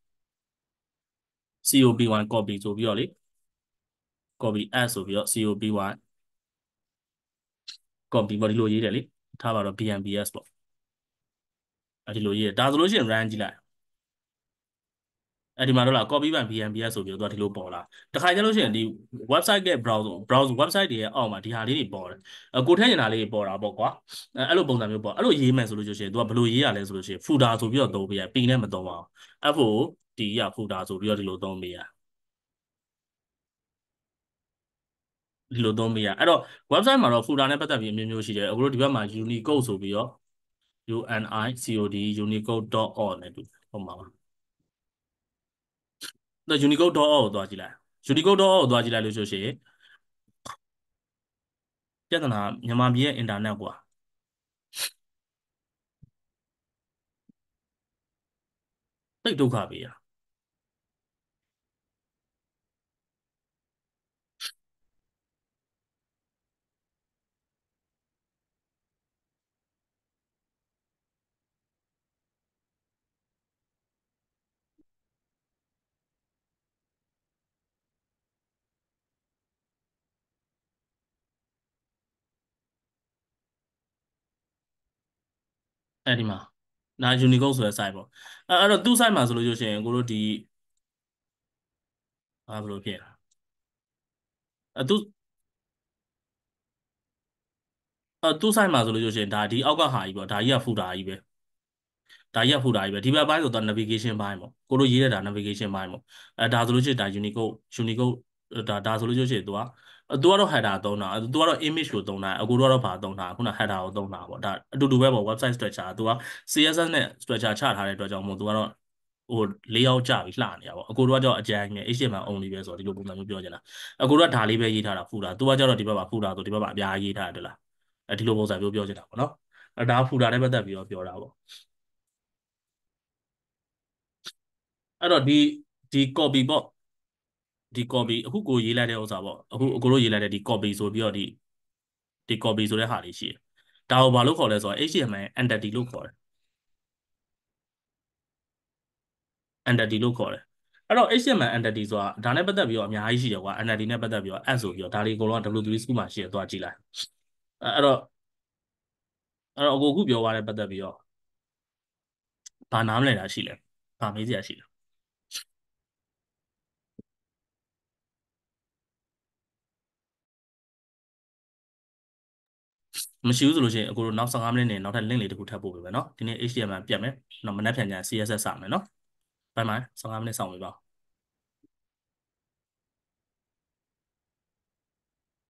COP1 copy ဆိုပြီးတော့လေ copy as ဆိုပြီးတော့ COP1 copy ပေါ့ဒီလိုရေးတယ်လေထားပါတော့ BMBS ပေါ့အဲဒီလိုရေးတယ်ဒါဆိုလို့ရှိရင် run ကြည့်လိုက်အဲဒီမှာတော့လား copy 版 BMBS ဆိုပြီးတော့သူကဒီလိုပေါ်လာတခါကျလို့ရှိရင်ဒီ website ရဲ့ browser website တွေရဲ့အောက်မှာဒီဟာလေးတွေပေါ်တယ်ကိုထည့်နေတာလေးတွေပေါ်တာပေါ့ကွာအဲ့လိုပုံစံမျိုးပေါ့အဲ့လိုရေးမယ်ဆိုလို့ရှိရင်သူကဘယ်လိုရေးရလဲဆိုလို့ရှိရင် footer ဆိုပြီးတော့သုံးပေးရ p နဲ့မသုံးပါဘူး FOD က footer ဆိုပြီးတော့ဒီလိုသုံးပေးရဒီလိုသုံးပေးရအဲ့တော့ website မှာတော့ footer နဲ့ပတ်သက်ပြီးအမျိုးမျိုးရှိတယ်အခုတို့ဒီဘက်မှာ Unicode ဆိုပြီးတော့ UNICODE unicode.org နဲ့တူဟုတ်မှာပါတော့ unicode.org ကိုသွားကြည့်လိုက် unicode.org ကိုသွားကြည့်လိုက်လို့ဆိုရှင်ပြဿနာမြန်မာပြည်ရဲ့အင်တာနက်ကွာတိတ်ဒုက္ခပေးရအဲ့ဒီမှာနာ Unicode ဆိုတဲ့ site ပေါ့အဲ့တော့သူ့ site မှာဆိုလို့ရှိရင်ကိုတို့ဒီဘယ်လိုဖြစ်လဲသူ့ဆိုင်မှာဆိုလို့ရှိရင်ဒါဒီအောက်ကဟာကြီးပေါ့ဒါကြီးကဖူတာကြီးပဲဒါကြီးကဖူတာကြီးပဲဒီဘက်ပိုင်းဆိုတော့ navigation ဘိုင်းပေါ့ကိုလိုရေးရတာ navigation ဘိုင်းပေါ့ဒါဆိုလို့ရှိရင်ဒါ Unicode ဒါဆိုလို့ရှိရင်သူကတော့ header သုံးတာသူကတော့ image ကိုသုံးတာအကူတော့ဘာသုံးတာခုန header ကိုသုံးတာပေါ့ဒါအတူတူပဲပေါ့ website structure သူက CSS နဲ့ structure ချထားတဲ့အတွက်ကြောင့်မို့သူကတော့ဟိုlayout ကျပြီးလှနေတာပေါ့အကူတော့ကြောင့်အကြမ်းငယ် HTML only ပဲဆိုတော့ဒီလိုပုံစံမျိုးပြောချင်တာအကူတော့ဒါလေးပဲရေးထားတာဖူတာသူကကြောင့်ဒီဘက်မှာဖူတာဆိုဒီဘက်မှာအများကြီးရေးထားတယ်လားဒီလိုပုံစံမျိုးပြောချင်တာပေါ့နော်ဒါဖူတာနဲ့ပတ်သက်ပြီးတော့ပြောတာပေါ့အဲ့တော့ဒီ copy ပေါ့ဒီ copy အခုကိုရေးလိုက်တဲ့ဥစ္စာပေါ့အခုအကိုတို့ရေးလိုက်တဲ့ဒီ copy ဆိုပြီးတော့ဒီ copy ဆိုတဲ့ဟာလေးရှိတယ်ဒါကိုဘာလို့ခေါ်လဲဆိုတော့ HTML entity လို့ခေါ်တယ် entity လို့ခေါ်တယ်အဲ့တော့ HTML entity ဆိုတာဒါနဲ့ပတ်သက်ပြီးတော့အများကြီးရှိတယ်ကွာ entity နဲ့ပတ်သက်ပြီးတော့ add ဆိုပြီးတော့ဒါလေးအကုန်လုံး W3 school မှာရှိတယ်သွားကြည့်လိုက်အဲ့တော့အကိုအခုပြောသွားတဲ့ပတ်သက်ပြီးတော့ဘာနားမလဲတာရှိလဲဘာမေးစရာရှိလဲမရှိဘူးဆိုလို့ရှိရင်အကိုတို့နောက်15မိနစ်နဲ့နောက်ထပ် link လေးတစ်ခုထပ်ပို့ပေးမယ်နော်ဒီနေ့ HTML ပြတ်မယ်နောက်မနက်ဖြန်ကျရင် CSS စမယ်နော်ဘိုင်ဘိုင်15မိနစ်စောင့်ပေးပါ